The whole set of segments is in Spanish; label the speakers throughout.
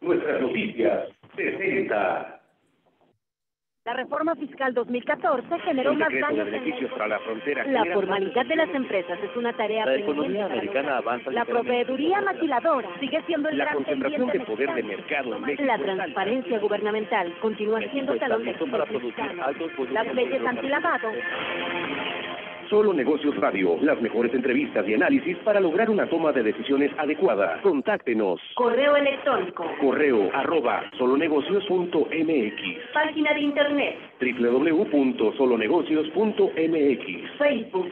Speaker 1: Nuestras noticias presenta.
Speaker 2: La reforma fiscal 2014 generó más daños
Speaker 1: de beneficios para la frontera.
Speaker 2: La formalidad de las empresas es una tarea
Speaker 1: La economía americana avanza.
Speaker 2: La proveeduría maquiladora sigue siendo el
Speaker 1: La
Speaker 2: gran
Speaker 1: concentración de
Speaker 2: pendiente
Speaker 1: poder de
Speaker 2: mexicano.
Speaker 1: mercado en México.
Speaker 2: La transparencia gubernamental continúa siendo talón de
Speaker 1: Para
Speaker 2: Aquiles
Speaker 1: producir
Speaker 2: mexicano.
Speaker 1: altos
Speaker 2: Las leyes antilavado.
Speaker 1: Solo Negocios Radio, las mejores entrevistas y análisis para lograr una toma de decisiones adecuada. Contáctenos.
Speaker 2: Correo electrónico.
Speaker 1: Correo @solonegocios.mx.
Speaker 2: Página de internet.
Speaker 1: www.solonegocios.mx.
Speaker 2: Facebook.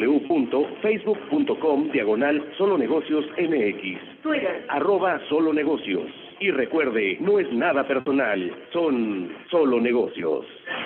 Speaker 1: www.facebook.com/solonegociosmx.
Speaker 2: Twitter.
Speaker 1: @solonegocios. Y recuerde, no es nada personal, son solo negocios.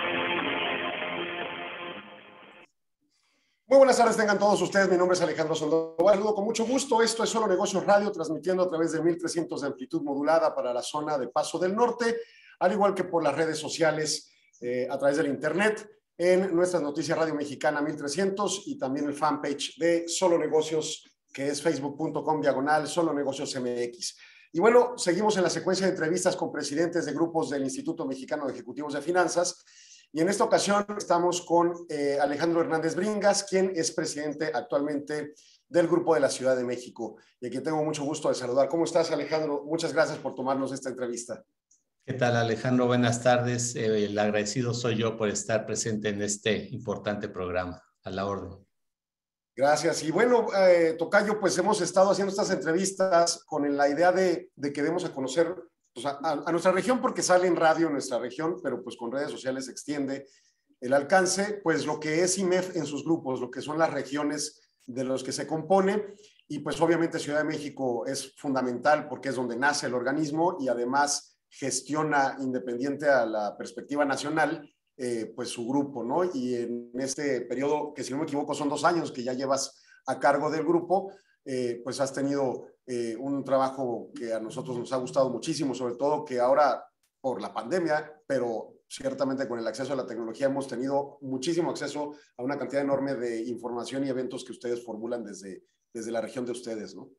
Speaker 3: Muy buenas tardes, tengan todos ustedes. Mi nombre es Alejandro Sandoval. Saludo con mucho gusto. Esto es Solo Negocios Radio, transmitiendo a través de 1300 de amplitud modulada para la zona de Paso del Norte, al igual que por las redes sociales a través del internet, en nuestras noticias Radio Mexicana 1300 y también el fanpage de Solo Negocios, que es facebook.com/Solo Negocios MX. Y bueno, seguimos en la secuencia de entrevistas con presidentes de grupos del Instituto Mexicano de Ejecutivos de Finanzas. Y en esta ocasión estamos con Alejandro Hernández Bringas, quien es presidente actualmente del Grupo de la Ciudad de México, y a quien tengo mucho gusto de saludar. ¿Cómo estás, Alejandro? Muchas gracias por tomarnos esta entrevista.
Speaker 4: ¿Qué tal, Alejandro? Buenas tardes. El agradecido soy yo por estar presente en este importante programa. A la orden.
Speaker 3: Gracias. Y bueno, Tocayo, pues hemos estado haciendo estas entrevistas con la idea de que demos a conocer pues, a nuestra región, porque sale en radio en nuestra región, pero pues con redes sociales se extiende el alcance, pues lo que es IMEF en sus grupos, lo que son las regiones de los que se compone, y pues obviamente Ciudad de México es fundamental porque es donde nace el organismo y además gestiona, independiente a la perspectiva nacional, pues su grupo, ¿no? Y en este periodo, que si no me equivoco son 2 años que ya llevas a cargo del grupo, pues has tenido un trabajo que a nosotros nos ha gustado muchísimo, sobre todo que ahora por la pandemia, pero ciertamente con el acceso a la tecnología hemos tenido muchísimo acceso a una cantidad enorme de información y eventos que ustedes formulan desde la región de ustedes, ¿no?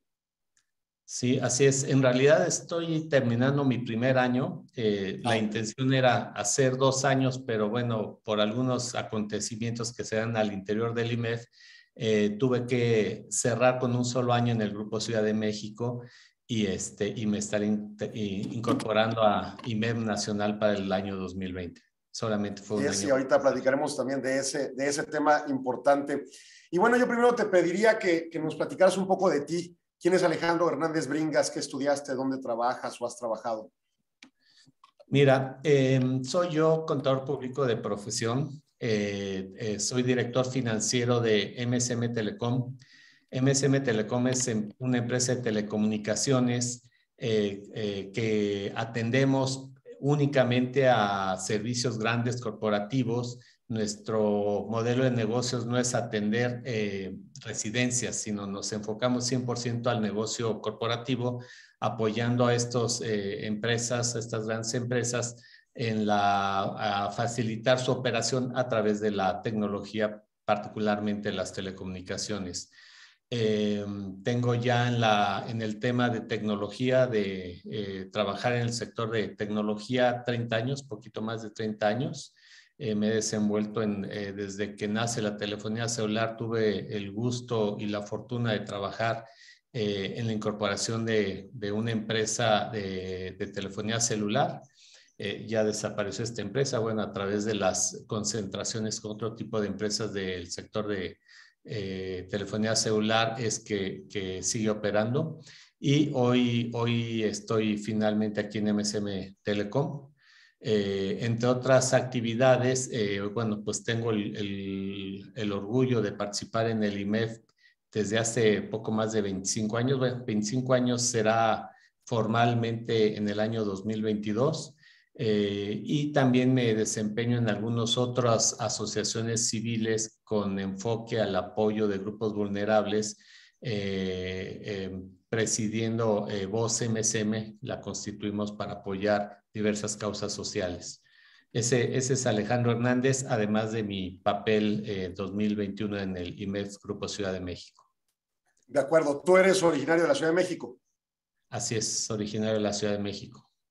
Speaker 4: Sí, así es. En realidad estoy terminando mi primer año. La intención era hacer 2 años, pero bueno, por algunos acontecimientos que se dan al interior del IMEF, tuve que cerrar con un solo año en el Grupo Ciudad de México y me estaré incorporando a IMEF Nacional para el año 2020. Solamente fue un año.
Speaker 3: Sí, ahorita platicaremos también de ese tema importante. Y bueno, yo primero te pediría que nos platicaras un poco de ti. ¿Quién es Alejandro Hernández Bringas? ¿Qué estudiaste? ¿Dónde trabajas o has trabajado?
Speaker 4: Mira, soy yo contador público de profesión. Soy director financiero de MSM Telecom. MSM Telecom es una empresa de telecomunicaciones que atendemos únicamente a servicios grandes corporativos. Nuestro modelo de negocios no es atender residencias, sino nos enfocamos 100% al negocio corporativo, apoyando a estas grandes empresas a facilitar su operación a través de la tecnología, particularmente las telecomunicaciones. Tengo ya en el tema de tecnología, de trabajar en el sector de tecnología 30 años, poquito más de 30 años. Me he desenvuelto desde que nace la telefonía celular. Tuve el gusto y la fortuna de trabajar en la incorporación de una empresa de telefonía celular. Ya desapareció esta empresa, bueno, a través de las concentraciones con otro tipo de empresas del sector de telefonía celular es que sigue operando. Y hoy estoy finalmente aquí en MSM Telecom. Entre otras actividades, bueno, pues tengo el orgullo de participar en el IMEF desde hace poco más de 25 años. Bueno, 25 años será formalmente en el año 2022. Y también me desempeño en algunas otras asociaciones civiles con enfoque al apoyo de grupos vulnerables, presidiendo Voz MSM, la constituimos para apoyar diversas causas sociales. Ese es Alejandro Hernández, además de mi papel 2021 en el IMEF Grupo Ciudad de México.
Speaker 3: De acuerdo, tú eres originario de la Ciudad de México.
Speaker 4: Así es, originario de la Ciudad de México.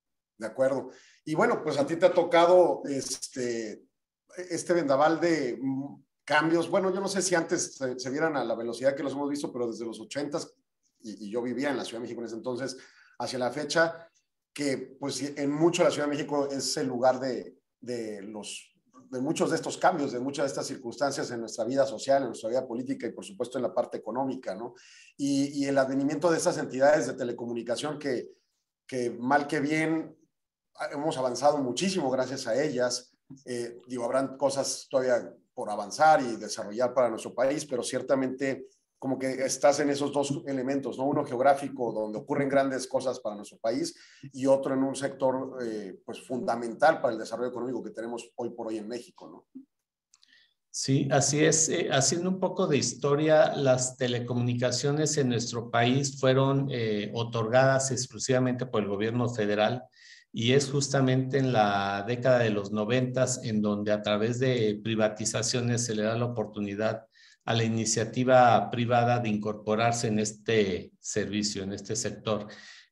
Speaker 3: De acuerdo. Y bueno, pues a ti te ha tocado este vendaval de cambios. Bueno, yo no sé si antes se vieran a la velocidad que los hemos visto, pero desde los 80s, y yo vivía en la Ciudad de México en ese entonces, hacia la fecha, que pues en mucho la Ciudad de México es el lugar de muchos de estos cambios, de muchas de estas circunstancias en nuestra vida social, en nuestra vida política y por supuesto en la parte económica, ¿no? Y el advenimiento de estas entidades de telecomunicación que mal que bien hemos avanzado muchísimo gracias a ellas. Digo, habrán cosas todavía por avanzar y desarrollar para nuestro país, pero ciertamente como que estás en esos dos elementos, ¿no? Uno geográfico, donde ocurren grandes cosas para nuestro país, y otro en un sector pues fundamental para el desarrollo económico que tenemos hoy por hoy en México, ¿no?
Speaker 4: Sí, así es. Haciendo un poco de historia, las telecomunicaciones en nuestro país fueron otorgadas exclusivamente por el gobierno federal, y es justamente en la década de los 90 en donde a través de privatizaciones se le da la oportunidad a la iniciativa privada de incorporarse en este servicio, en este sector.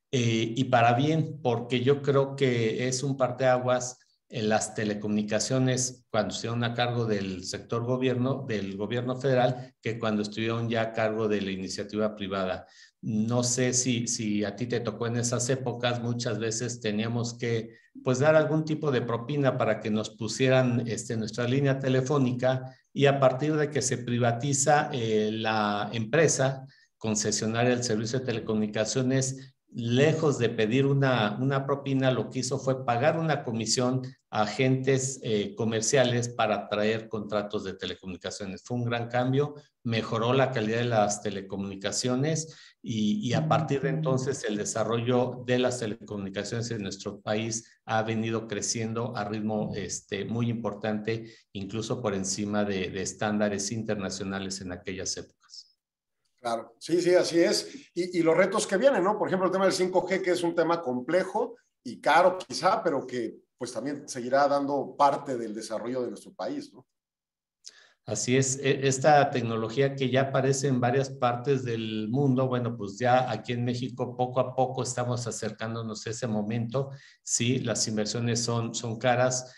Speaker 4: Y para bien, porque yo creo que es un parteaguas en las telecomunicaciones cuando estuvieron a cargo del sector gobierno, del gobierno federal, que cuando estuvieron ya a cargo de la iniciativa privada. No sé si a ti te tocó en esas épocas, muchas veces teníamos que pues dar algún tipo de propina para que nos pusieran nuestra línea telefónica, y a partir de que se privatiza la empresa concesionaria del servicio de telecomunicaciones, lejos de pedir una propina, lo que hizo fue pagar una comisión a agentes comerciales para traer contratos de telecomunicaciones. Fue un gran cambio, mejoró la calidad de las telecomunicaciones, y a partir de entonces el desarrollo de las telecomunicaciones en nuestro país ha venido creciendo a ritmo muy importante, incluso por encima de estándares internacionales en aquellas épocas.
Speaker 3: Claro, sí, sí, así es. Y los retos que vienen, ¿no? Por ejemplo, el tema del 5G, que es un tema complejo y caro quizá, pero que pues también seguirá dando parte del desarrollo de nuestro país, ¿no?
Speaker 4: Así es, esta tecnología que ya aparece en varias partes del mundo, bueno, pues ya aquí en México poco a poco estamos acercándonos a ese momento. Sí, las inversiones son caras,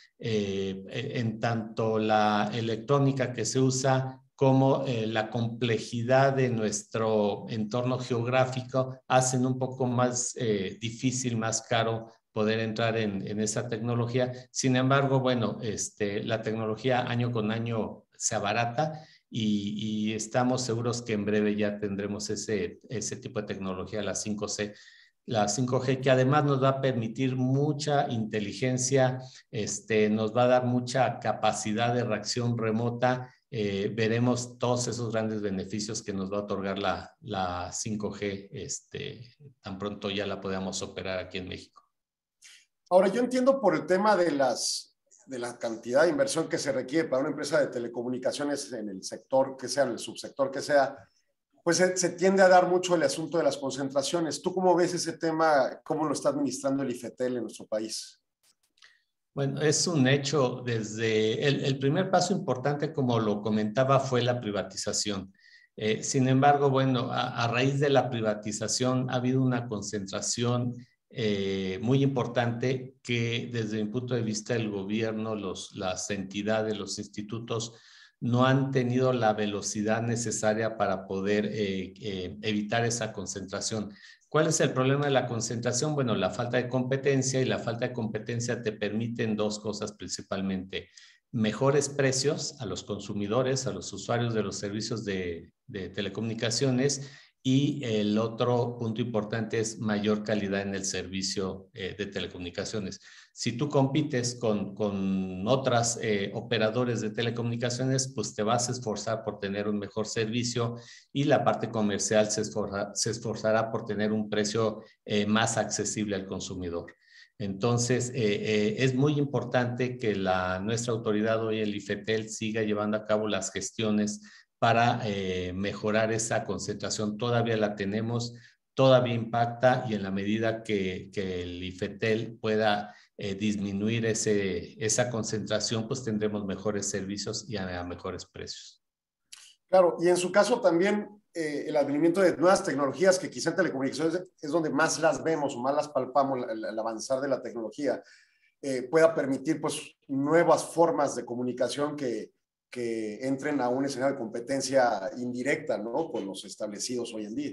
Speaker 4: en tanto la electrónica que se usa como la complejidad de nuestro entorno geográfico hacen un poco más difícil, más caro poder entrar en esa tecnología. Sin embargo, bueno, la tecnología año con año se abarata, y estamos seguros que en breve ya tendremos ese tipo de tecnología, la 5G, que además nos va a permitir mucha inteligencia, nos va a dar mucha capacidad de reacción remota. Veremos todos esos grandes beneficios que nos va a otorgar la 5G, tan pronto ya la podamos operar aquí en México.
Speaker 3: Ahora, yo entiendo por el tema de la cantidad de inversión que se requiere para una empresa de telecomunicaciones en el sector que sea, en el subsector que sea, pues se tiende a dar mucho el asunto de las concentraciones. ¿Tú cómo ves ese tema? ¿Cómo lo está administrando el IFETEL en nuestro país?
Speaker 4: Bueno, es un hecho desde el primer paso importante, como lo comentaba, fue la privatización. Sin embargo, bueno, a raíz de la privatización ha habido una concentración muy importante que desde mi punto de vista el gobierno, las entidades, los institutos no han tenido la velocidad necesaria para poder evitar esa concentración. ¿Cuál es el problema de la concentración? Bueno, la falta de competencia, y la falta de competencia te permiten dos cosas principalmente: mejores precios a los consumidores, a los usuarios de los servicios de telecomunicaciones, y el otro punto importante es mayor calidad en el servicio de telecomunicaciones. Si tú compites con otras operadores de telecomunicaciones, pues te vas a esforzar por tener un mejor servicio, y la parte comercial se esforzará por tener un precio más accesible al consumidor. Entonces, es muy importante que nuestra autoridad hoy, el IFETEL, siga llevando a cabo las gestiones para mejorar esa concentración. Todavía la tenemos, todavía impacta, y en la medida que el IFETEL pueda disminuir esa concentración, pues tendremos mejores servicios y a mejores precios.
Speaker 3: Claro, y en su caso también, el advenimiento de nuevas tecnologías que quizá en telecomunicaciones es donde más las vemos o más las palpamos, el avanzar de la tecnología, pueda permitir pues nuevas formas de comunicación que entren a un escenario de competencia indirecta, ¿no? Con los establecidos hoy en día.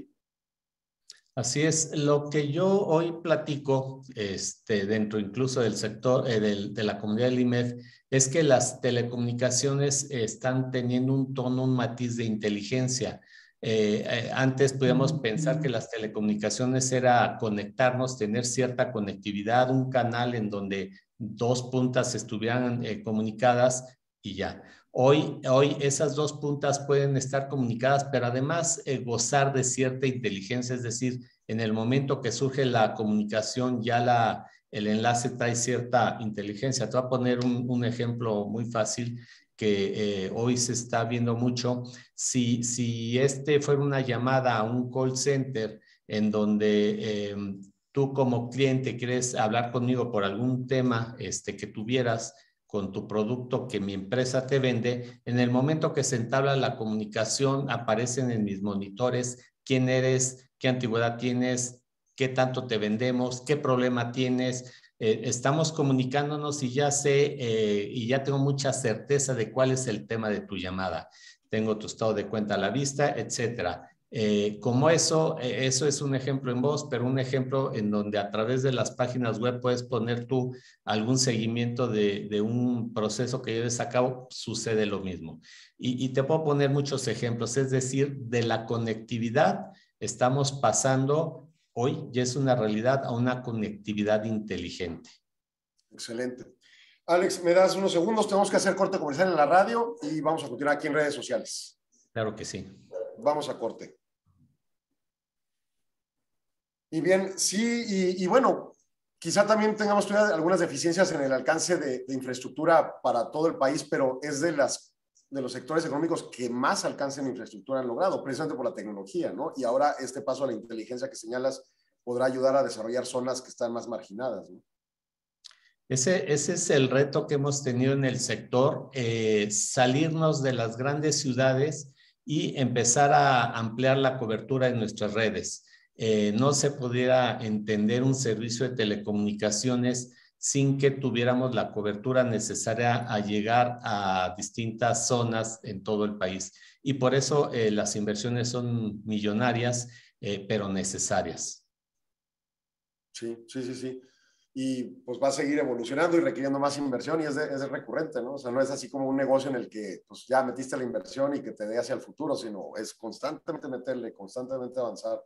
Speaker 4: Así es, lo que yo hoy platico, dentro incluso del sector, de la comunidad del IMEF, es que las telecomunicaciones están teniendo un tono, un matiz de inteligencia. Antes podíamos pensar que las telecomunicaciones era conectarnos, tener cierta conectividad, un canal en donde dos puntas estuvieran comunicadas y ya. Hoy esas dos puntas pueden estar comunicadas, pero además gozar de cierta inteligencia, es decir, en el momento que surge la comunicación, ya el enlace trae cierta inteligencia. Te voy a poner un ejemplo muy fácil que hoy se está viendo mucho. Si fuera una llamada a un call center en donde tú como cliente quieres hablar conmigo por algún tema que tuvieras con tu producto que mi empresa te vende, en el momento que se entabla la comunicación, aparecen en mis monitores quién eres, qué antigüedad tienes, qué tanto te vendemos, qué problema tienes. Estamos comunicándonos y ya sé y ya tengo mucha certeza de cuál es el tema de tu llamada. Tengo tu estado de cuenta a la vista, etcétera. Como eso es un ejemplo en voz, pero un ejemplo en donde a través de las páginas web puedes poner tú algún seguimiento de un proceso que lleves a cabo, sucede lo mismo. Y te puedo poner muchos ejemplos, es decir, de la conectividad estamos pasando hoy, ya es una realidad, a una conectividad inteligente.
Speaker 3: Excelente. Alex, me das unos segundos, tenemos que hacer corte comercial en la radio y vamos a continuar aquí en redes sociales.
Speaker 4: Claro que sí.
Speaker 3: Vamos a corte. Y bien, sí, y bueno, quizá también tengamos todavía algunas deficiencias en el alcance de infraestructura para todo el país, pero es de los sectores económicos que más alcance en infraestructura han logrado, precisamente por la tecnología, ¿no? Y ahora este paso a la inteligencia que señalas podrá ayudar a desarrollar zonas que están más marginadas, ¿no?
Speaker 4: Ese es el reto que hemos tenido en el sector, salirnos de las grandes ciudades y empezar a ampliar la cobertura en nuestras redes. No se pudiera entender un servicio de telecomunicaciones sin que tuviéramos la cobertura necesaria a llegar a distintas zonas en todo el país. Y por eso las inversiones son millonarias, pero necesarias.
Speaker 3: Sí. Y pues va a seguir evolucionando y requiriendo más inversión y es recurrente, ¿no? O sea, no es así como un negocio en el que pues ya metiste la inversión y que te dé hacia el futuro, sino es constantemente meterle, constantemente avanzar.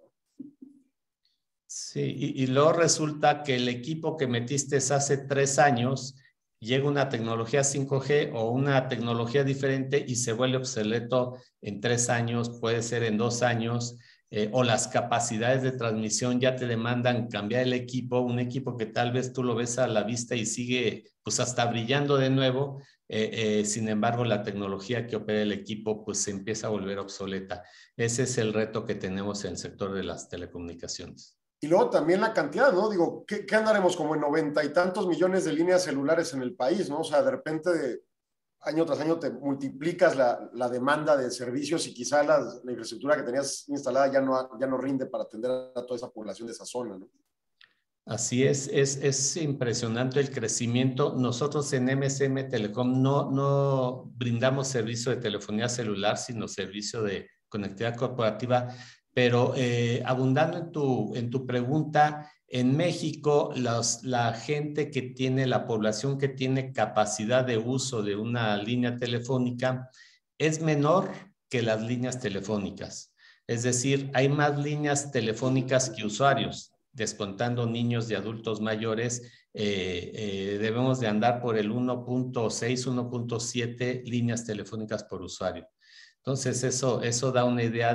Speaker 4: Sí, y luego resulta que el equipo que metiste hace 3 años llega una tecnología 5G o una tecnología diferente y se vuelve obsoleto en 3 años, puede ser en 2 años, o las capacidades de transmisión ya te demandan cambiar el equipo, un equipo que tal vez tú lo ves a la vista y sigue pues hasta brillando de nuevo, sin embargo la tecnología que opera el equipo pues se empieza a volver obsoleta. Ese es el reto que tenemos en el sector de las telecomunicaciones.
Speaker 3: Y luego también la cantidad, ¿no? Digo, ¿qué andaremos como en 90 y tantos millones de líneas celulares en el país, ¿no? O sea, de repente, año tras año te multiplicas la demanda de servicios y quizá la infraestructura que tenías instalada ya no rinde para atender a toda esa población de esa zona, ¿no?
Speaker 4: Así es impresionante el crecimiento. Nosotros en MSM Telecom no brindamos servicio de telefonía celular, sino servicio de conectividad corporativa. Pero abundando en tu pregunta, en México la gente que tiene, la población que tiene capacidad de uso de una línea telefónica es menor que las líneas telefónicas. Es decir, hay más líneas telefónicas que usuarios. Descontando niños y adultos mayores, debemos de andar por el 1.6, 1.7 líneas telefónicas por usuario. Entonces, eso da una idea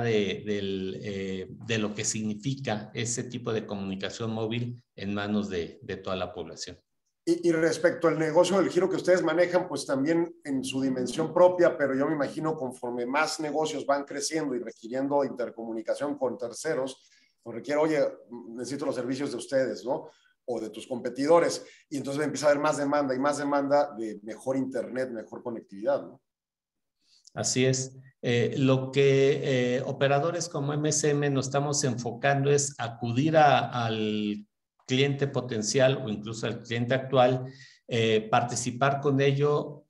Speaker 4: de lo que significa ese tipo de comunicación móvil en manos de toda la población.
Speaker 3: Y respecto al negocio del giro que ustedes manejan, pues también en su dimensión propia, pero yo me imagino conforme más negocios van creciendo y requiriendo intercomunicación con terceros, pues requiere, oye, necesito los servicios de ustedes, ¿no? O de tus competidores. Y entonces empieza a haber más demanda y más demanda de mejor internet, mejor conectividad, ¿no?
Speaker 4: Así es. Lo que operadores como MSM nos estamos enfocando es acudir al cliente potencial o incluso al cliente actual, participar con ellos,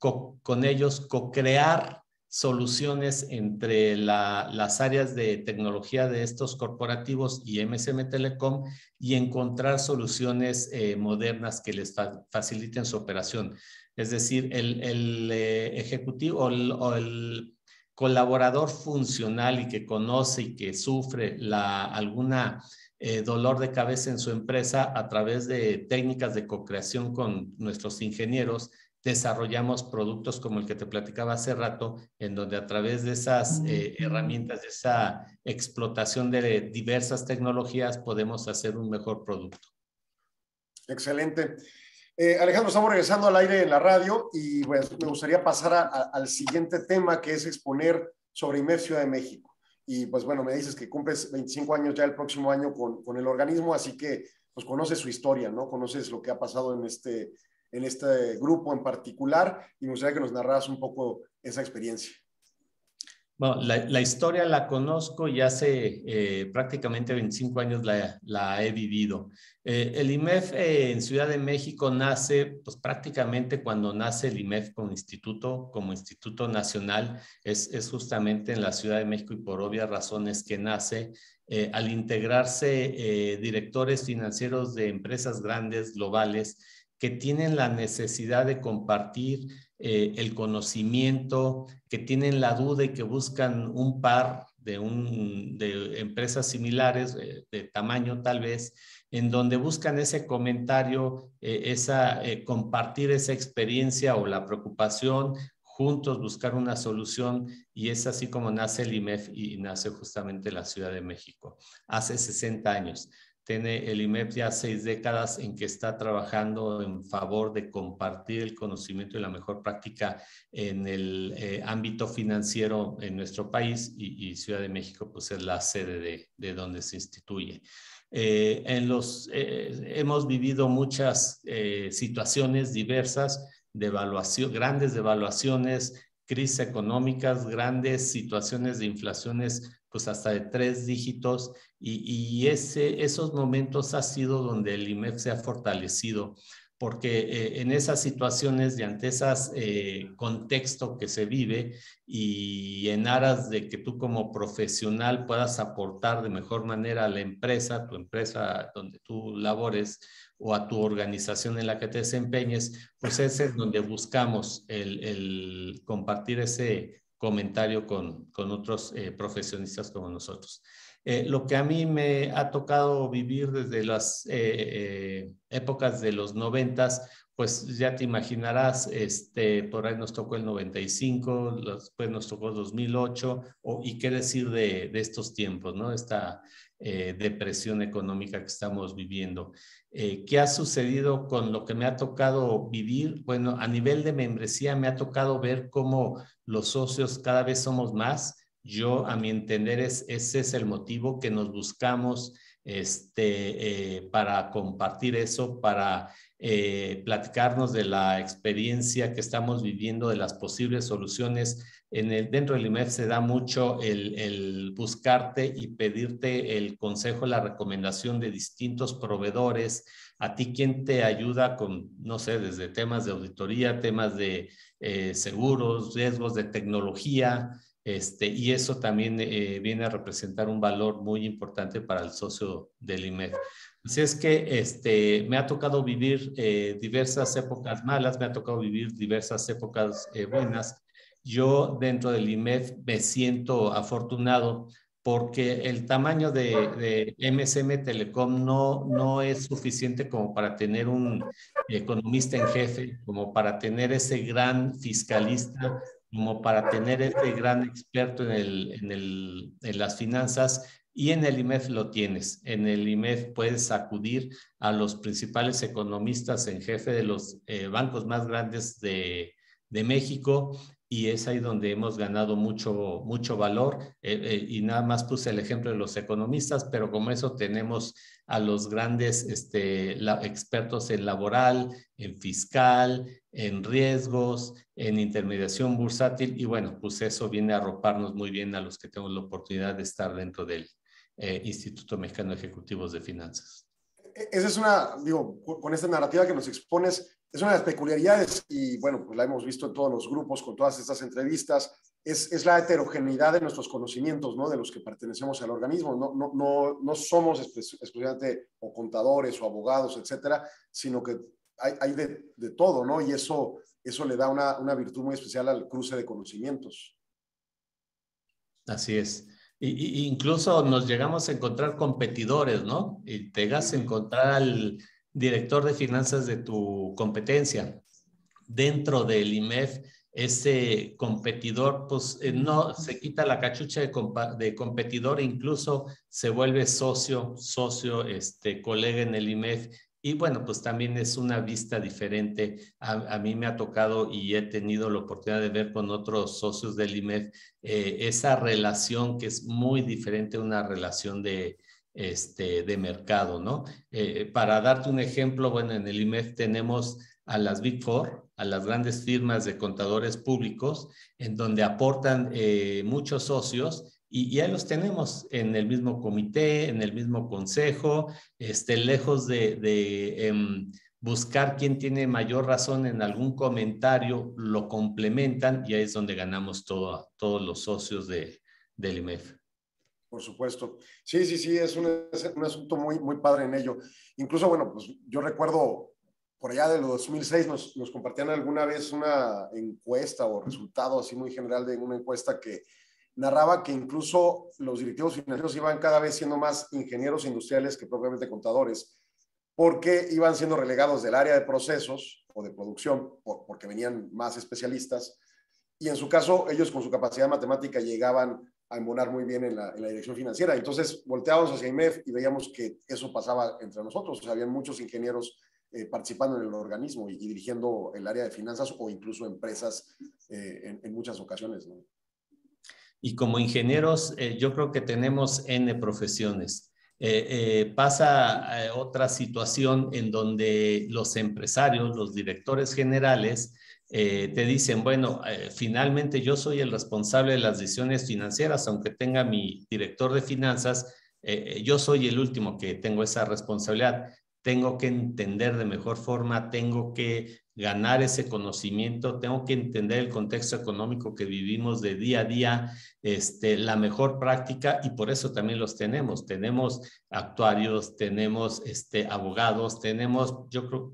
Speaker 4: co-crear soluciones entre las áreas de tecnología de estos corporativos y MSM Telecom y encontrar soluciones modernas que les faciliten su operación. Es decir, el ejecutivo o el colaborador funcional y que conoce y que sufre alguna dolor de cabeza en su empresa, a través de técnicas de co-creación con nuestros ingenieros, desarrollamos productos como el que te platicaba hace rato, en donde a través de esas herramientas, de esa explotación de diversas tecnologías, podemos hacer un mejor producto.
Speaker 3: Excelente. Alejandro, estamos regresando al aire en la radio y pues, me gustaría pasar al siguiente tema, que es exponer sobre IMEF Ciudad de México. Y pues bueno, me dices que cumples 25 años ya el próximo año con el organismo, así que pues conoces su historia, ¿no? Conoces lo que ha pasado en este grupo en particular y me gustaría que nos narraras un poco esa experiencia.
Speaker 4: Bueno, la historia la conozco y hace prácticamente 25 años la he vivido. El IMEF en Ciudad de México nace, pues prácticamente cuando nace el IMEF como instituto nacional, es justamente en la Ciudad de México y por obvias razones que nace. Al integrarse directores financieros de empresas grandes, globales, que tienen la necesidad de compartir el conocimiento, que tienen la duda y que buscan un par de empresas similares, de tamaño tal vez, en donde buscan ese comentario, compartir esa experiencia o la preocupación, juntos buscar una solución, y es así como nace el IMEF y nace justamente la Ciudad de México, hace 60 años. Tiene el IMEF ya 6 décadas en que está trabajando en favor de compartir el conocimiento y la mejor práctica en el ámbito financiero en nuestro país, y Ciudad de México pues es la sede de donde se instituye. Hemos vivido muchas situaciones diversas de evaluación, grandes devaluaciones, crisis económicas, grandes situaciones de inflaciones pues hasta de 3 dígitos, y esos momentos ha sido donde el IMEF se ha fortalecido, porque en esas situaciones y ante ese contexto que se vive, y en aras de que tú como profesional puedas aportar de mejor manera a la empresa, tu empresa donde tú labores, o a tu organización en la que te desempeñes, pues ese es donde buscamos el compartir ese comentario con otros profesionistas como nosotros. Lo que a mí me ha tocado vivir desde las épocas de los 90s, pues ya te imaginarás, por ahí nos tocó el 95, después nos tocó el 2008, y qué decir de estos tiempos, ¿no? Esta depresión económica que estamos viviendo. ¿Qué ha sucedido con lo que me ha tocado vivir? Bueno, a nivel de membresía me ha tocado ver cómo los socios cada vez somos más. Yo, a mi entender, ese es el motivo que nos buscamos para compartir eso, para platicarnos de la experiencia que estamos viviendo, de las posibles soluciones. Dentro del IMEF se da mucho el buscarte y pedirte el consejo, la recomendación de distintos proveedores. A ti, ¿quién te ayuda con, no sé, desde temas de auditoría, temas de seguros, riesgos de tecnología? Y eso también viene a representar un valor muy importante para el socio del IMEF. Así es que me ha tocado vivir diversas épocas malas, me ha tocado vivir diversas épocas buenas. Yo dentro del IMEF me siento afortunado porque el tamaño de MSM Telecom no es suficiente como para tener un economista en jefe, como para tener ese gran fiscalista, como para tener ese gran experto en las finanzas. Y en el IMEF lo tienes. En el IMEF puedes acudir a los principales economistas en jefe de los bancos más grandes de de México, y es ahí donde hemos ganado mucho valor. Y nada más puse el ejemplo de los economistas, pero como eso tenemos a los grandes expertos en laboral, en fiscal, en riesgos, en intermediación bursátil, y bueno, pues eso viene a arroparnos muy bien a los que tenemos la oportunidad de estar dentro del Instituto Mexicano de Ejecutivos de Finanzas.
Speaker 3: Esa es una, digo, con esta narrativa que nos expones, es una de las peculiaridades, y bueno, pues la hemos visto en todos los grupos, con todas estas entrevistas, es la heterogeneidad de nuestros conocimientos, ¿no? De los que pertenecemos al organismo. No somos exclusivamente o contadores o abogados, etcétera, sino que hay de todo, ¿no? Y eso le da una virtud muy especial al cruce de conocimientos.
Speaker 4: Así es. Y incluso nos llegamos a encontrar competidores, ¿no? Y te llegas a encontrar al director de finanzas de tu competencia. Dentro del IMEF, ese competidor, pues no se quita la cachucha de competidor, incluso se vuelve socio, colega en el IMEF. Y bueno, pues también es una vista diferente. A mí me ha tocado y he tenido la oportunidad de ver con otros socios del IMEF esa relación que es muy diferente a una relación de mercado, ¿no? Para darte un ejemplo, bueno, en el IMEF tenemos a las Big Four, a las grandes firmas de contadores públicos, en donde aportan muchos socios, y ahí los tenemos en el mismo comité, en el mismo consejo, lejos de buscar quién tiene mayor razón en algún comentario, lo complementan, y ahí es donde ganamos todos los socios del IMEF.
Speaker 3: Por supuesto. Sí, es un asunto muy padre en ello. Incluso, bueno, pues yo recuerdo por allá de los 2006 nos compartían alguna vez una encuesta o resultado así muy general de una encuesta que narraba que incluso los directivos financieros iban cada vez siendo más ingenieros industriales que propiamente contadores, porque iban siendo relegados del área de procesos o de producción, porque venían más especialistas, y en su caso ellos con su capacidad matemática llegaban a embonar muy bien en la dirección financiera. Entonces volteábamos hacia IMEF y veíamos que eso pasaba entre nosotros. O sea, habían muchos ingenieros participando en el organismo y dirigiendo el área de finanzas o incluso empresas en muchas ocasiones, ¿no?
Speaker 4: Y como ingenieros, yo creo que tenemos N profesiones. Pasa otra situación en donde los empresarios, los directores generales, te dicen, bueno, finalmente yo soy el responsable de las decisiones financieras, aunque tenga mi director de finanzas, yo soy el último que tengo esa responsabilidad. Tengo que entender de mejor forma, tengo que ganar ese conocimiento, tengo que entender el contexto económico que vivimos de día a día, la mejor práctica, y por eso también los tenemos. Tenemos actuarios, tenemos abogados, tenemos, yo creo,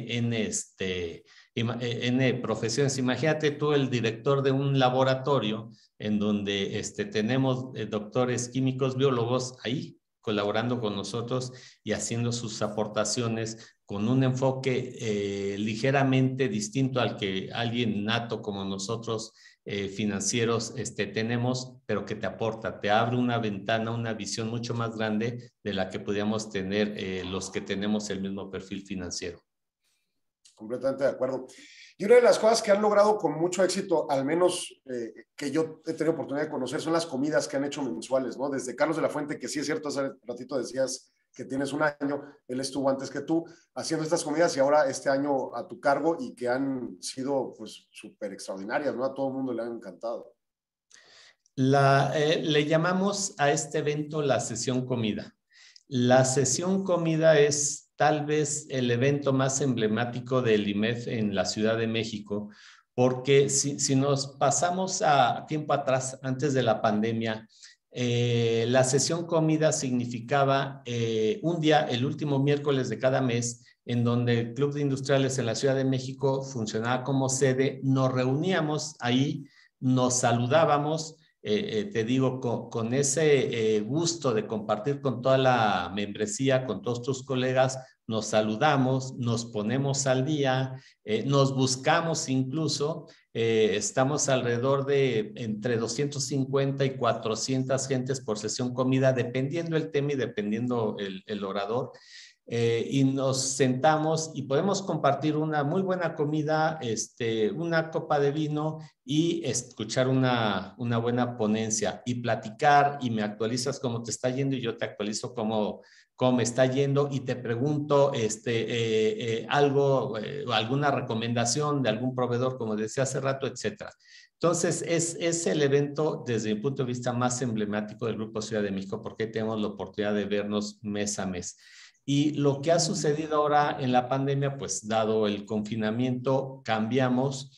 Speaker 4: N profesiones. Imagínate tú el director de un laboratorio en donde tenemos doctores químicos, biólogos ahí colaborando con nosotros y haciendo sus aportaciones con un enfoque ligeramente distinto al que alguien nato como nosotros financieros tenemos, pero que te aporta, te abre una ventana, una visión mucho más grande de la que podríamos tener los que tenemos el mismo perfil financiero.
Speaker 3: Completamente de acuerdo. Y una de las cosas que han logrado con mucho éxito, al menos que yo he tenido oportunidad de conocer, son las comidas que han hecho mensuales, ¿no? Desde Carlos de la Fuente, que sí es cierto, hace ratito decías que tienes un año, él estuvo antes que tú haciendo estas comidas y ahora este año a tu cargo, y que han sido pues súper extraordinarias, ¿no? A todo el mundo le han encantado.
Speaker 4: Le llamamos a este evento la sesión comida. La sesión comida es tal vez el evento más emblemático del IMEF en la Ciudad de México, porque si nos pasamos a tiempo atrás, antes de la pandemia, la sesión comida significaba un día, el último miércoles de cada mes, en donde el Club de Industriales en la Ciudad de México funcionaba como sede. Nos reuníamos ahí, nos saludábamos, te digo, con ese gusto de compartir con toda la membresía, con todos tus colegas, nos saludamos, nos ponemos al día, nos buscamos incluso, estamos alrededor de entre 250 y 400 gentes por sesión comida, dependiendo el tema y dependiendo el orador. y nos sentamos y podemos compartir una muy buena comida, una copa de vino y escuchar una buena ponencia y platicar, y me actualizas cómo te está yendo y yo te actualizo cómo me está yendo y te pregunto algo, alguna recomendación de algún proveedor, como decía hace rato, etcétera. Entonces, es el evento, desde mi punto de vista, más emblemático del Grupo Ciudad de México, porque tenemos la oportunidad de vernos mes a mes. Y lo que ha sucedido ahora en la pandemia, pues dado el confinamiento, cambiamos.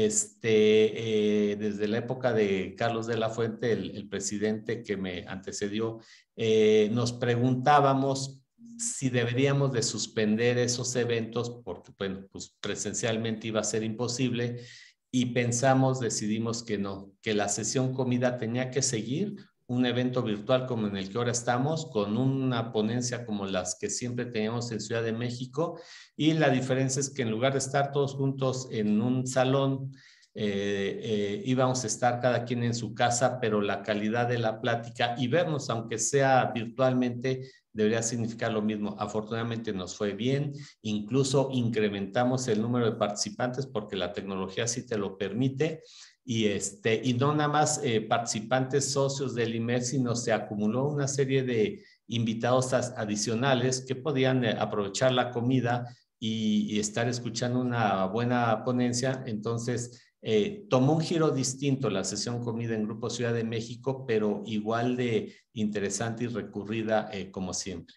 Speaker 4: Desde la época de Carlos de la Fuente, el presidente que me antecedió, nos preguntábamos si deberíamos de suspender esos eventos, porque bueno, pues presencialmente iba a ser imposible, y decidimos que no, que la sesión comida tenía que seguir, un evento virtual como en el que ahora estamos, con una ponencia como las que siempre teníamos en Ciudad de México, y la diferencia es que en lugar de estar todos juntos en un salón, íbamos a estar cada quien en su casa, pero la calidad de la plática y vernos, aunque sea virtualmente, debería significar lo mismo. Afortunadamente nos fue bien, incluso incrementamos el número de participantes porque la tecnología sí te lo permite, y no nada más participantes socios del IMER, sino se acumuló una serie de invitados adicionales que podían aprovechar la comida y estar escuchando una buena ponencia. Entonces, tomó un giro distinto la sesión comida en Grupo Ciudad de México, pero igual de interesante y recurrida como siempre.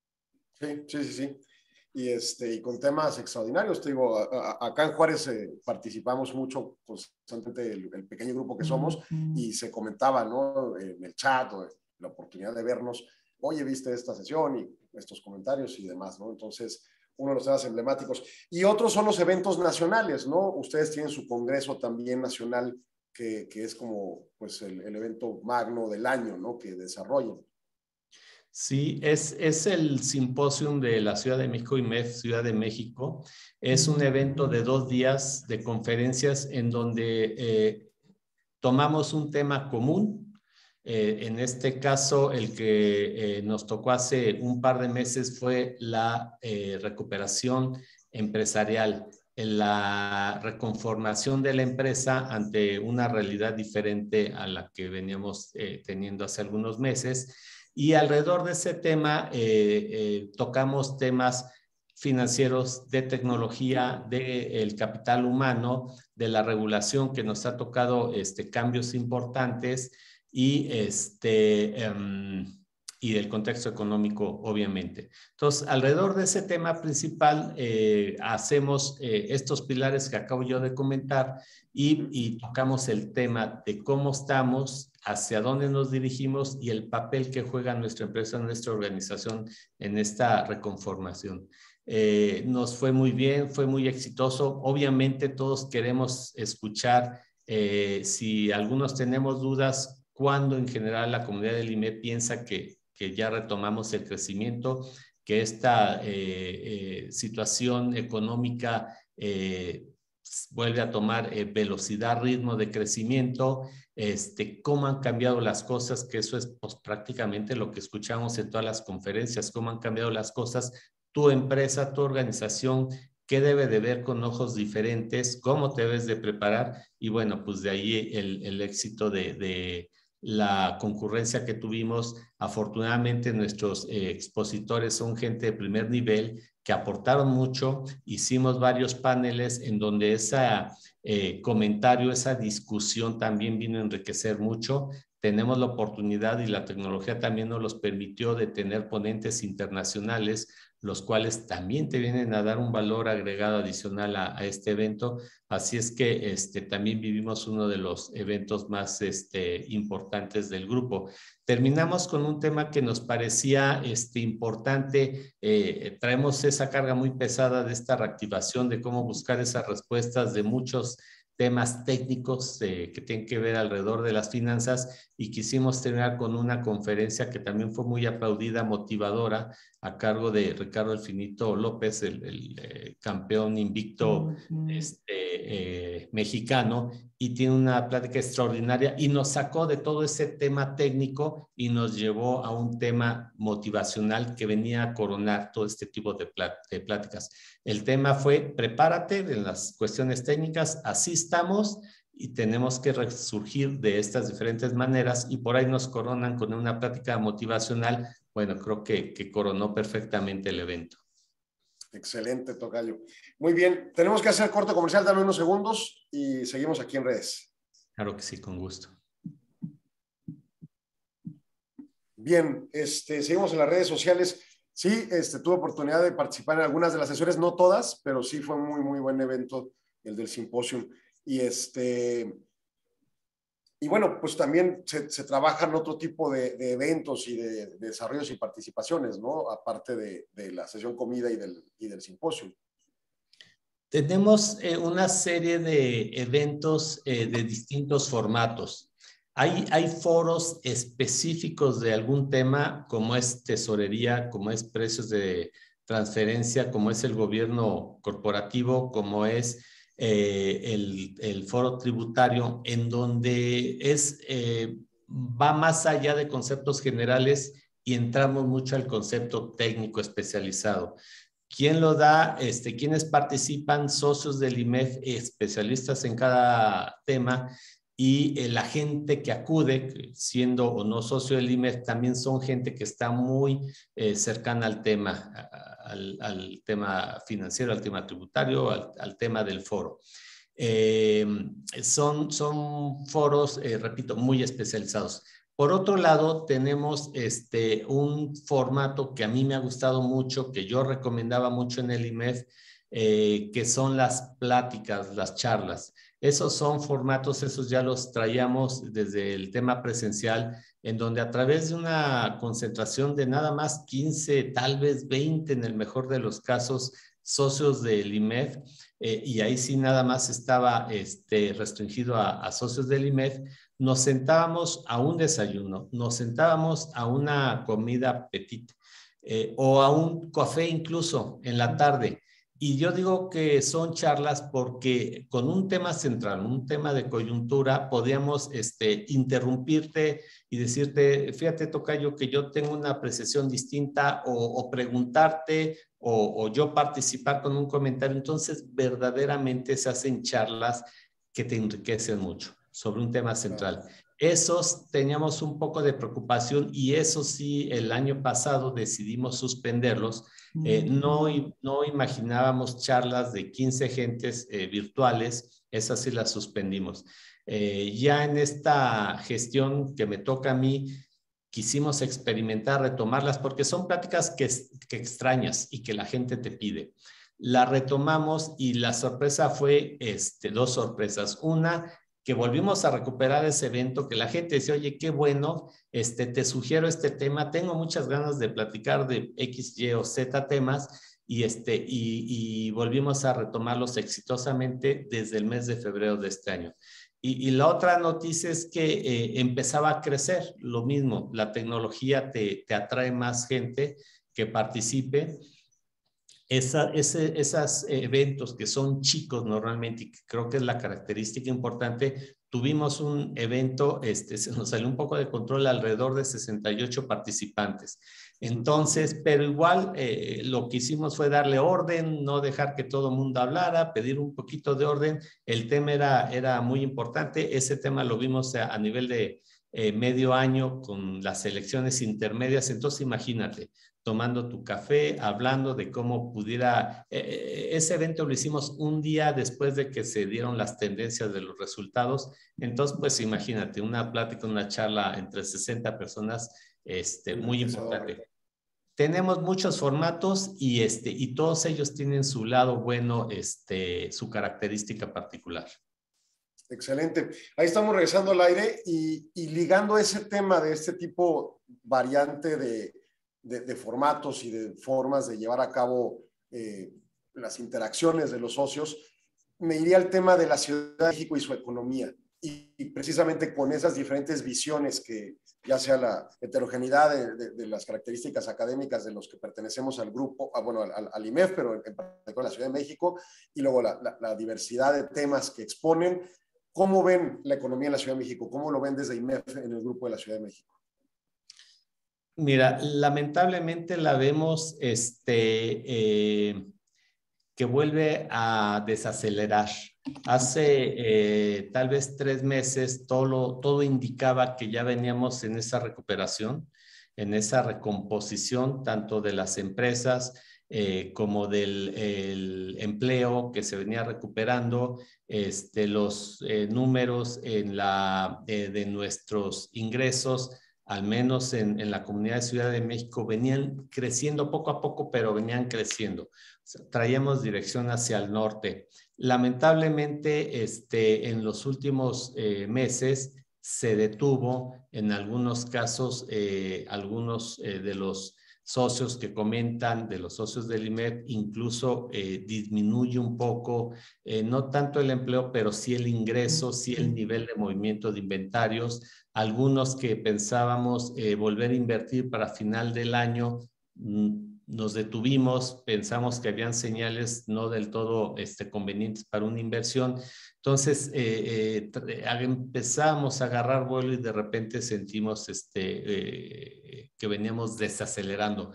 Speaker 3: Sí. Y con temas extraordinarios, te digo, acá en Juárez participamos mucho constantemente el pequeño grupo que somos, y se comentaba, ¿no? En el chat, o la oportunidad de vernos, oye, ¿viste esta sesión? Y estos comentarios y demás, ¿no? Entonces, uno de los temas emblemáticos. Y otros son los eventos nacionales, ¿no? Ustedes tienen su congreso también nacional, que es como pues el evento magno del año, ¿no? Que desarrollan.
Speaker 4: Sí, es el simposium de la Ciudad de México, IMEF Ciudad de México. Es un evento de 2 días de conferencias en donde tomamos un tema común. En este caso, el que nos tocó hace un par de meses fue la recuperación empresarial, la reconformación de la empresa ante una realidad diferente a la que veníamos teniendo hace algunos meses. Y alrededor de ese tema tocamos temas financieros, de tecnología, del capital humano, de la regulación, que nos ha tocado cambios importantes, y y del contexto económico, obviamente. Entonces, alrededor de ese tema principal, hacemos estos pilares que acabo yo de comentar, y tocamos el tema de cómo estamos, hacia dónde nos dirigimos y el papel que juega nuestra empresa, nuestra organización en esta reconformación. Nos fue muy bien, fue muy exitoso. Obviamente todos queremos escuchar, si algunos tenemos dudas, cuándo en general la comunidad del IME piensa que ya retomamos el crecimiento, que esta situación económica vuelve a tomar velocidad, ritmo de crecimiento, cómo han cambiado las cosas, que eso es pues, prácticamente lo que escuchamos en todas las conferencias, cómo han cambiado las cosas, tu empresa, tu organización, qué debe de ver con ojos diferentes, cómo te debes de preparar, y bueno, pues de ahí el éxito de la concurrencia que tuvimos. Afortunadamente nuestros expositores son gente de primer nivel que aportaron mucho. Hicimos varios paneles en donde ese comentario, esa discusión también vino a enriquecer mucho. Tenemos la oportunidad, y la tecnología también nos los permitió, de tener ponentes internacionales, los cuales también te vienen a dar un valor agregado adicional a este evento. Así es que también vivimos uno de los eventos más importantes del grupo. Terminamos con un tema que nos parecía importante. Traemos esa carga muy pesada de esta reactivación, de cómo buscar esas respuestas de muchos temas técnicos que tienen que ver alrededor de las finanzas, y quisimos terminar con una conferencia que también fue muy aplaudida, motivadora, a cargo de Ricardo El Finito López, el campeón invicto mexicano, y tiene una plática extraordinaria y nos sacó de todo ese tema técnico y nos llevó a un tema motivacional que venía a coronar todo este tipo de pláticas. El tema fue: prepárate en las cuestiones técnicas, así estamos y tenemos que resurgir de estas diferentes maneras, y por ahí nos coronan con una plática motivacional. Bueno, creo que coronó perfectamente el evento.
Speaker 3: Excelente, tocayo. Muy bien, tenemos que hacer corte comercial, dame unos segundos y seguimos aquí en redes.
Speaker 4: Claro que sí, con gusto.
Speaker 3: Bien, seguimos en las redes sociales. Sí, tuve oportunidad de participar en algunas de las sesiones, no todas, pero sí fue un muy, muy buen evento el del simposio. Y bueno, pues también se trabajan otro tipo de eventos y de desarrollos y participaciones, ¿no? Aparte de la sesión comida y del simposio.
Speaker 4: Tenemos una serie de eventos de distintos formatos. Hay foros específicos de algún tema, como es tesorería, como es precios de transferencia, como es el gobierno corporativo, como es el foro tributario, en donde va más allá de conceptos generales y entramos mucho al concepto técnico especializado. ¿Quién lo da? ¿Quiénes participan? Socios del IMEF, especialistas en cada tema, y la gente que acude, siendo o no socio del IMEF, también son gente que está muy cercana al tema, al tema financiero, al tema tributario, al tema del foro. Son foros, repito, muy especializados. Por otro lado, tenemos un formato que a mí me ha gustado mucho, que yo recomendaba mucho en el IMEF, que son las pláticas, las charlas. Esos son formatos, esos ya los traíamos desde el tema presencial, en donde a través de una concentración de nada más 15, tal vez 20 en el mejor de los casos, socios del IMEF, y ahí sí nada más estaba restringido a socios del IMEF, nos sentábamos a un desayuno, nos sentábamos a una comida petit, o a un café incluso en la tarde. Y yo digo que son charlas porque con un tema central, un tema de coyuntura, podíamos interrumpirte y decirte: fíjate, tocayo, que yo tengo una apreciación distinta, o preguntarte, o yo participar con un comentario. Entonces, verdaderamente se hacen charlas que te enriquecen mucho sobre un tema central. Esos teníamos un poco de preocupación, y eso sí, el año pasado decidimos suspenderlos. No imaginábamos charlas de 15 gentes virtuales, esas sí las suspendimos. Ya en esta gestión que me toca a mí, quisimos experimentar, retomarlas, porque son pláticas que extrañas y que la gente te pide. La retomamos y la sorpresa fue dos sorpresas. Una, que volvimos a recuperar ese evento, que la gente decía: oye, qué bueno, te sugiero este tema, tengo muchas ganas de platicar de X, Y o Z temas, y volvimos a retomarlos exitosamente desde el mes de febrero de este año. Y la otra noticia es que empezaba a crecer, lo mismo, la tecnología te atrae más gente que participe. Esos eventos que son chicos normalmente, y que creo que es la característica importante. Tuvimos un evento, se nos salió un poco de control, alrededor de 68 participantes. Entonces, pero igual lo que hicimos fue darle orden, no dejar que todo el mundo hablara, pedir un poquito de orden. El tema era muy importante. Ese tema lo vimos a nivel de medio año con las elecciones intermedias. Entonces, imagínate, tomando tu café, hablando de cómo pudiera... ese evento lo hicimos un día después de que se dieron las tendencias de los resultados. Entonces, pues imagínate, una plática, una charla entre 60 personas, muy importante. Tenemos muchos formatos y todos ellos tienen su lado bueno, su característica particular.
Speaker 3: Excelente. Ahí estamos regresando al aire y ligando ese tema de este tipo variante de formatos y de formas de llevar a cabo las interacciones de los socios, me iría al tema de la Ciudad de México y su economía. y precisamente con esas diferentes visiones que ya sea la heterogeneidad de las características académicas de los que pertenecemos al grupo, bueno, al IMEF, pero en particular la Ciudad de México, y luego la diversidad de temas que exponen. ¿Cómo ven la economía en la Ciudad de México? ¿Cómo lo ven desde IMEF en el grupo de la Ciudad de México?
Speaker 4: Mira, lamentablemente la vemos que vuelve a desacelerar. Hace tal vez 3 meses todo indicaba que ya veníamos en esa recuperación, en esa recomposición tanto de las empresas como del empleo que se venía recuperando, los números de nuestros ingresos, al menos en la comunidad de Ciudad de México, venían creciendo poco a poco, pero venían creciendo. Traíamos dirección hacia el norte. Lamentablemente, en los últimos meses se detuvo en algunos casos, algunos de los socios que comentan, de los socios del IMEF, incluso disminuye un poco, no tanto el empleo, pero sí el ingreso, sí el nivel de movimiento de inventarios. Algunos que pensábamos volver a invertir para final del año, nos detuvimos, pensamos que habían señales no del todo convenientes para una inversión. Entonces empezamos a agarrar vuelo y de repente sentimos que veníamos desacelerando.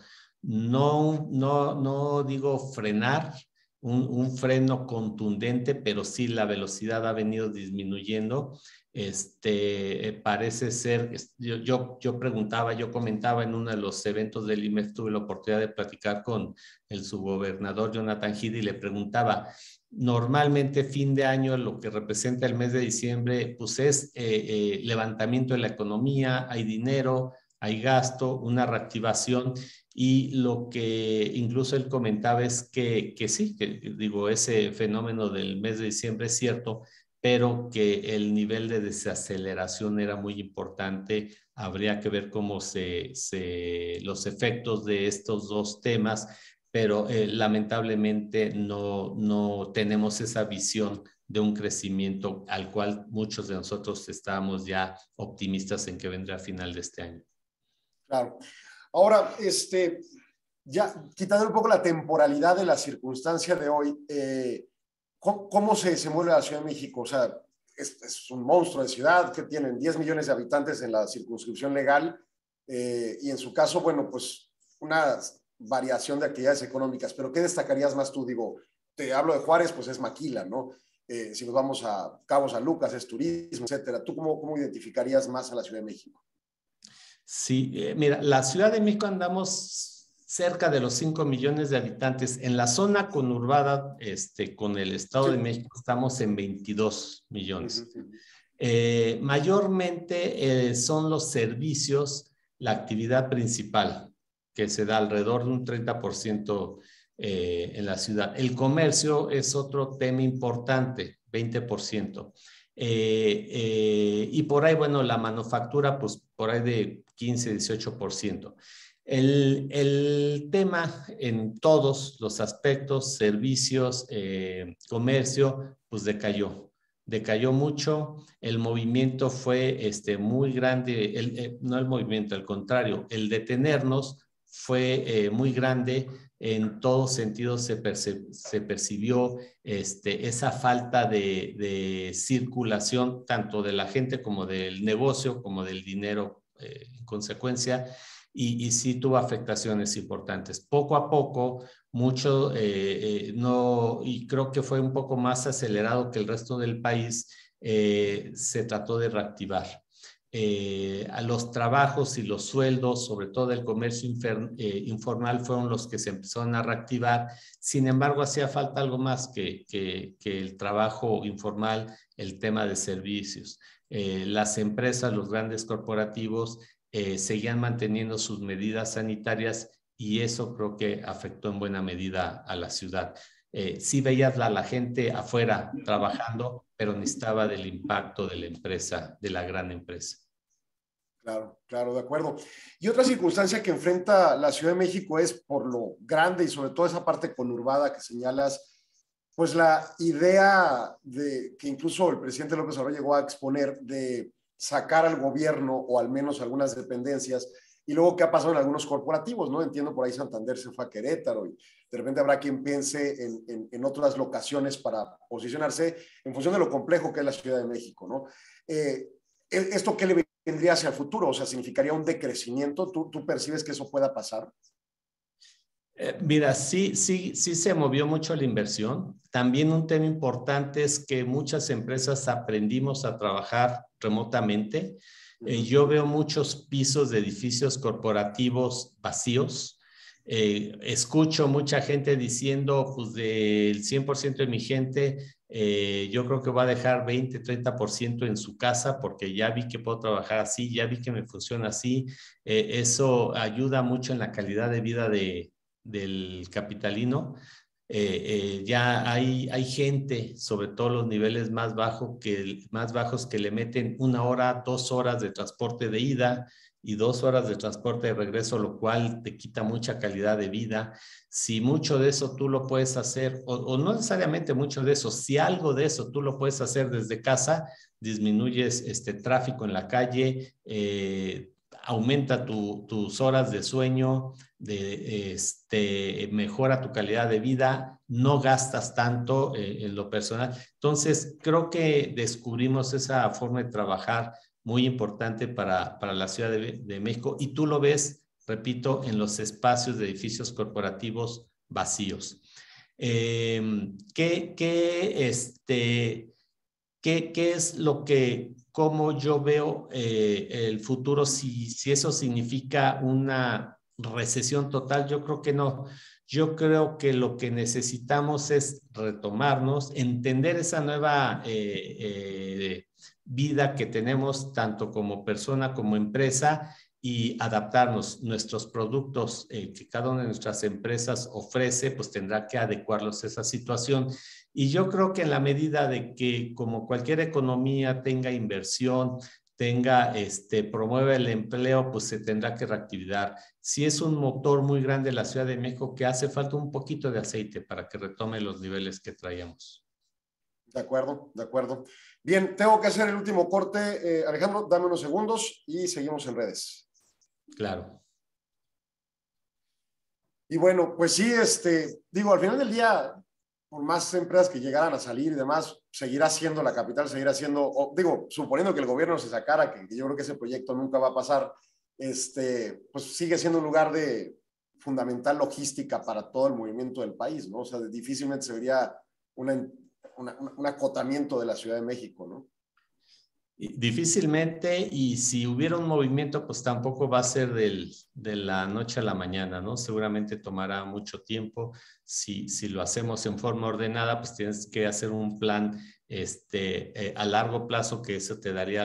Speaker 4: No digo frenar, un freno contundente, pero sí la velocidad ha venido disminuyendo. Parece ser, yo preguntaba, yo comentaba en uno de los eventos del IMEF, tuve la oportunidad de platicar con el subgobernador Jonathan Heath y le preguntaba, normalmente fin de año lo que representa el mes de diciembre pues es levantamiento de la economía, hay dinero, hay gasto, una reactivación, y lo que incluso él comentaba es que sí, que digo, ese fenómeno del mes de diciembre es cierto, pero que el nivel de desaceleración era muy importante. Habría que ver cómo los efectos de estos dos temas, pero lamentablemente no tenemos esa visión de un crecimiento al cual muchos de nosotros estábamos ya optimistas en que vendrá a final de este año.
Speaker 3: Claro. Ahora, ya quitando un poco la temporalidad de la circunstancia de hoy, ¿cómo se mueve la Ciudad de México? O sea, es un monstruo de ciudad que tienen 10 millones de habitantes en la circunscripción legal y en su caso, bueno, pues una variación de actividades económicas. Pero ¿qué destacarías más tú? Digo, te hablo de Juárez, pues es maquila, ¿no? Si nos vamos a Cabo San Lucas, es turismo, etcétera. ¿Tú cómo identificarías más a la Ciudad de México?
Speaker 4: Sí, mira, la Ciudad de México andamos cerca de los 5 millones de habitantes. En la zona conurbada, con el Estado de México, estamos en 22 millones. Mayormente son los servicios la actividad principal, que se da alrededor de un 30% en la ciudad. El comercio es otro tema importante, 20%. Y por ahí, bueno, la manufactura, pues por ahí de 15, 18%. El tema en todos los aspectos, servicios, comercio, pues decayó mucho. El movimiento fue muy grande, no el movimiento, al contrario, el detenernos fue muy grande. En todos sentidos se percibió esa falta de circulación, tanto de la gente como del negocio, como del dinero en consecuencia, y sí tuvo afectaciones importantes. Poco a poco, mucho, y creo que fue un poco más acelerado que el resto del país, se trató de reactivar. A los trabajos y los sueldos, sobre todo el comercio informal, fueron los que se empezaron a reactivar. Sin embargo, hacía falta algo más que el trabajo informal, el tema de servicios. Las empresas, los grandes corporativos, seguían manteniendo sus medidas sanitarias y eso creo que afectó en buena medida a la ciudad. Sí veías la gente afuera trabajando, pero necesitaba del impacto de la empresa, de la gran empresa.
Speaker 3: Claro, claro, de acuerdo. Y otra circunstancia que enfrenta la Ciudad de México es por lo grande y sobre todo esa parte conurbada que señalas, pues la idea de que incluso el presidente López Obrador llegó a exponer de sacar al gobierno o al menos algunas dependencias, y luego qué ha pasado en algunos corporativos, ¿no? Entiendo por ahí Santander se fue a Querétaro y de repente habrá quien piense en otras locaciones para posicionarse en función de lo complejo que es la Ciudad de México, ¿no? ¿Esto qué le vendría hacia el futuro? O sea, ¿significaría un decrecimiento? ¿Tú percibes que eso pueda pasar?
Speaker 4: Mira, sí se movió mucho la inversión. También un tema importante es que muchas empresas aprendimos a trabajar remotamente. Yo veo muchos pisos de edificios corporativos vacíos. Escucho mucha gente diciendo, pues del 100% de mi gente, yo creo que va a dejar 20, 30% en su casa porque ya vi que puedo trabajar así, ya vi que me funciona así. Eso ayuda mucho en la calidad de vida del capitalino. Ya hay gente, sobre todo los niveles más bajos que le meten 1 hora, 2 horas de transporte de ida y 2 horas de transporte de regreso, lo cual te quita mucha calidad de vida. Si mucho de eso tú lo puedes hacer, o no necesariamente mucho de eso, si algo de eso tú lo puedes hacer desde casa, disminuyes tráfico en la calle, aumenta tus horas de sueño, mejora tu calidad de vida, no gastas tanto en lo personal. Entonces, creo que descubrimos esa forma de trabajar muy importante para la Ciudad de México, y tú lo ves, repito, en los espacios de edificios corporativos vacíos. ¿Qué es lo que, cómo yo veo el futuro? Si eso significa una recesión total, yo creo que no. Yo creo que lo que necesitamos es retomarnos, entender esa nueva vida que tenemos tanto como persona como empresa, y adaptarnos. Nuestros productos que cada una de nuestras empresas ofrece, pues tendrá que adecuarlos a esa situación. Y yo creo que en la medida de que, como cualquier economía, tenga inversión, promueve el empleo, pues se tendrá que reactivar. Si es un motor muy grande la Ciudad de México, que hace falta un poquito de aceite para que retome los niveles que traíamos.
Speaker 3: De acuerdo, de acuerdo. Bien, tengo que hacer el último corte. Alejandro, dame unos segundos y seguimos en redes.
Speaker 4: Claro.
Speaker 3: Y bueno, pues sí, digo, al final del día, por más empresas que llegaran a salir y demás, seguirá siendo la capital, seguirá siendo, digo, suponiendo que el gobierno se sacara, que yo creo que ese proyecto nunca va a pasar, pues sigue siendo un lugar de fundamental logística para todo el movimiento del país, ¿no? O sea, difícilmente se vería un acotamiento de la Ciudad de México, ¿no?
Speaker 4: Difícilmente, y si hubiera un movimiento, pues tampoco va a ser de la noche a la mañana, ¿no? Seguramente tomará mucho tiempo. Si lo hacemos en forma ordenada, pues tienes que hacer un plan a largo plazo, que eso te daría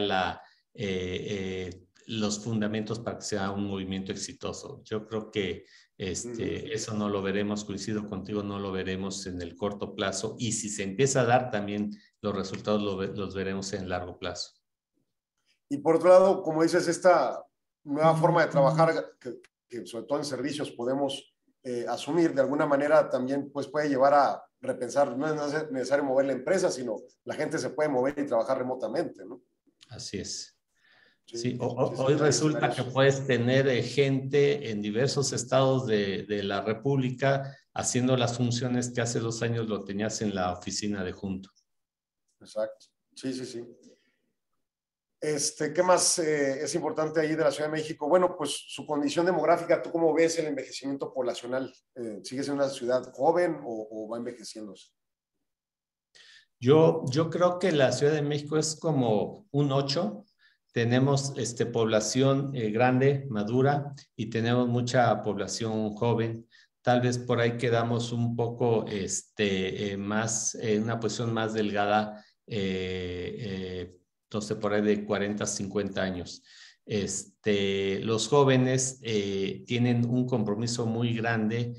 Speaker 4: los fundamentos para que sea un movimiento exitoso. Yo creo que eso no lo veremos, coincido contigo, no lo veremos en el corto plazo, y si se empieza a dar, también los resultados los veremos en largo plazo.
Speaker 3: Y por otro lado, como dices, esta nueva forma de trabajar, que sobre todo en servicios podemos asumir, de alguna manera también pues, puede llevar a repensar, no es necesario mover la empresa, sino la gente se puede mover y trabajar remotamente, ¿no?
Speaker 4: Así es.
Speaker 3: Sí,
Speaker 4: hoy resulta que puedes tener gente en diversos estados de la República haciendo las funciones que hace 2 años lo tenías en la oficina de junto.
Speaker 3: Exacto. Sí. ¿Qué más es importante ahí de la Ciudad de México? Bueno, pues su condición demográfica. ¿Tú cómo ves el envejecimiento poblacional? ¿Sigue siendo una ciudad joven o va envejeciéndose?
Speaker 4: Yo creo que la Ciudad de México es como un 8. Tenemos población grande, madura, y tenemos mucha población joven. Tal vez por ahí quedamos un poco más, en una posición más delgada, entonces por ahí de 40, 50 años. Los jóvenes tienen un compromiso muy grande.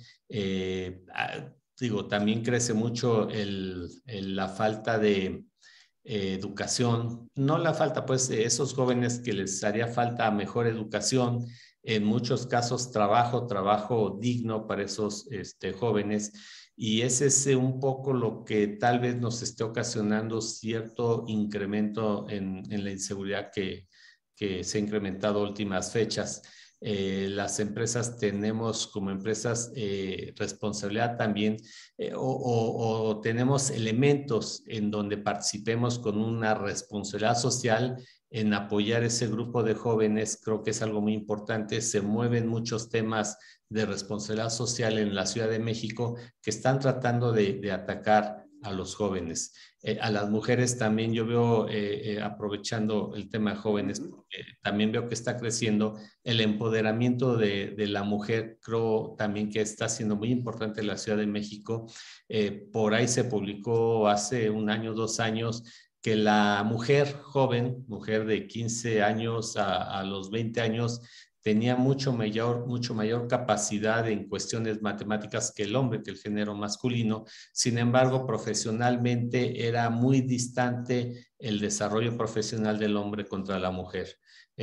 Speaker 4: Digo, también crece mucho la falta de educación, no la falta, pues esos jóvenes que les haría falta mejor educación, en muchos casos trabajo digno para esos jóvenes, y ese es un poco lo que tal vez nos esté ocasionando cierto incremento en la inseguridad que se ha incrementado últimas fechas. Las empresas tenemos como empresas responsabilidad también o tenemos elementos en donde participemos con una responsabilidad social en apoyar ese grupo de jóvenes. Creo que es algo muy importante. Se mueven muchos temas de responsabilidad social en la Ciudad de México que están tratando de atacar a los jóvenes. A las mujeres también yo veo, aprovechando el tema de jóvenes, también veo que está creciendo el empoderamiento de la mujer. Creo también que está siendo muy importante en la Ciudad de México. Por ahí se publicó hace 1 año, 2 años, que la mujer joven, mujer de 15 años a los 20 años, tenía mucho mayor capacidad en cuestiones matemáticas que el hombre, que el género masculino. Sin embargo, profesionalmente era muy distante el desarrollo profesional del hombre contra la mujer.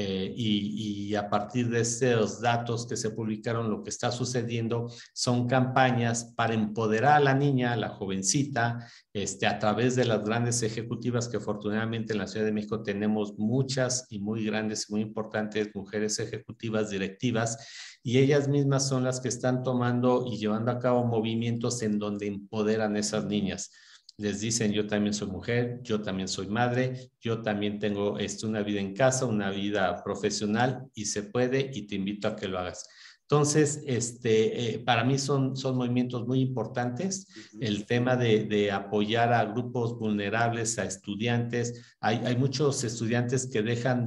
Speaker 4: Y a partir de esos datos que se publicaron, lo que está sucediendo son campañas para empoderar a la niña, a la jovencita, a través de las grandes ejecutivas, que afortunadamente en la Ciudad de México tenemos muchas y muy grandes y muy importantes mujeres ejecutivas, directivas, y ellas mismas son las que están tomando y llevando a cabo movimientos en donde empoderan a esas niñas. Les dicen: yo también soy mujer, yo también soy madre, yo también tengo una vida en casa, una vida profesional, y se puede, y te invito a que lo hagas. Entonces, para mí son movimientos muy importantes. El tema de apoyar a grupos vulnerables, a estudiantes. Hay muchos estudiantes que dejan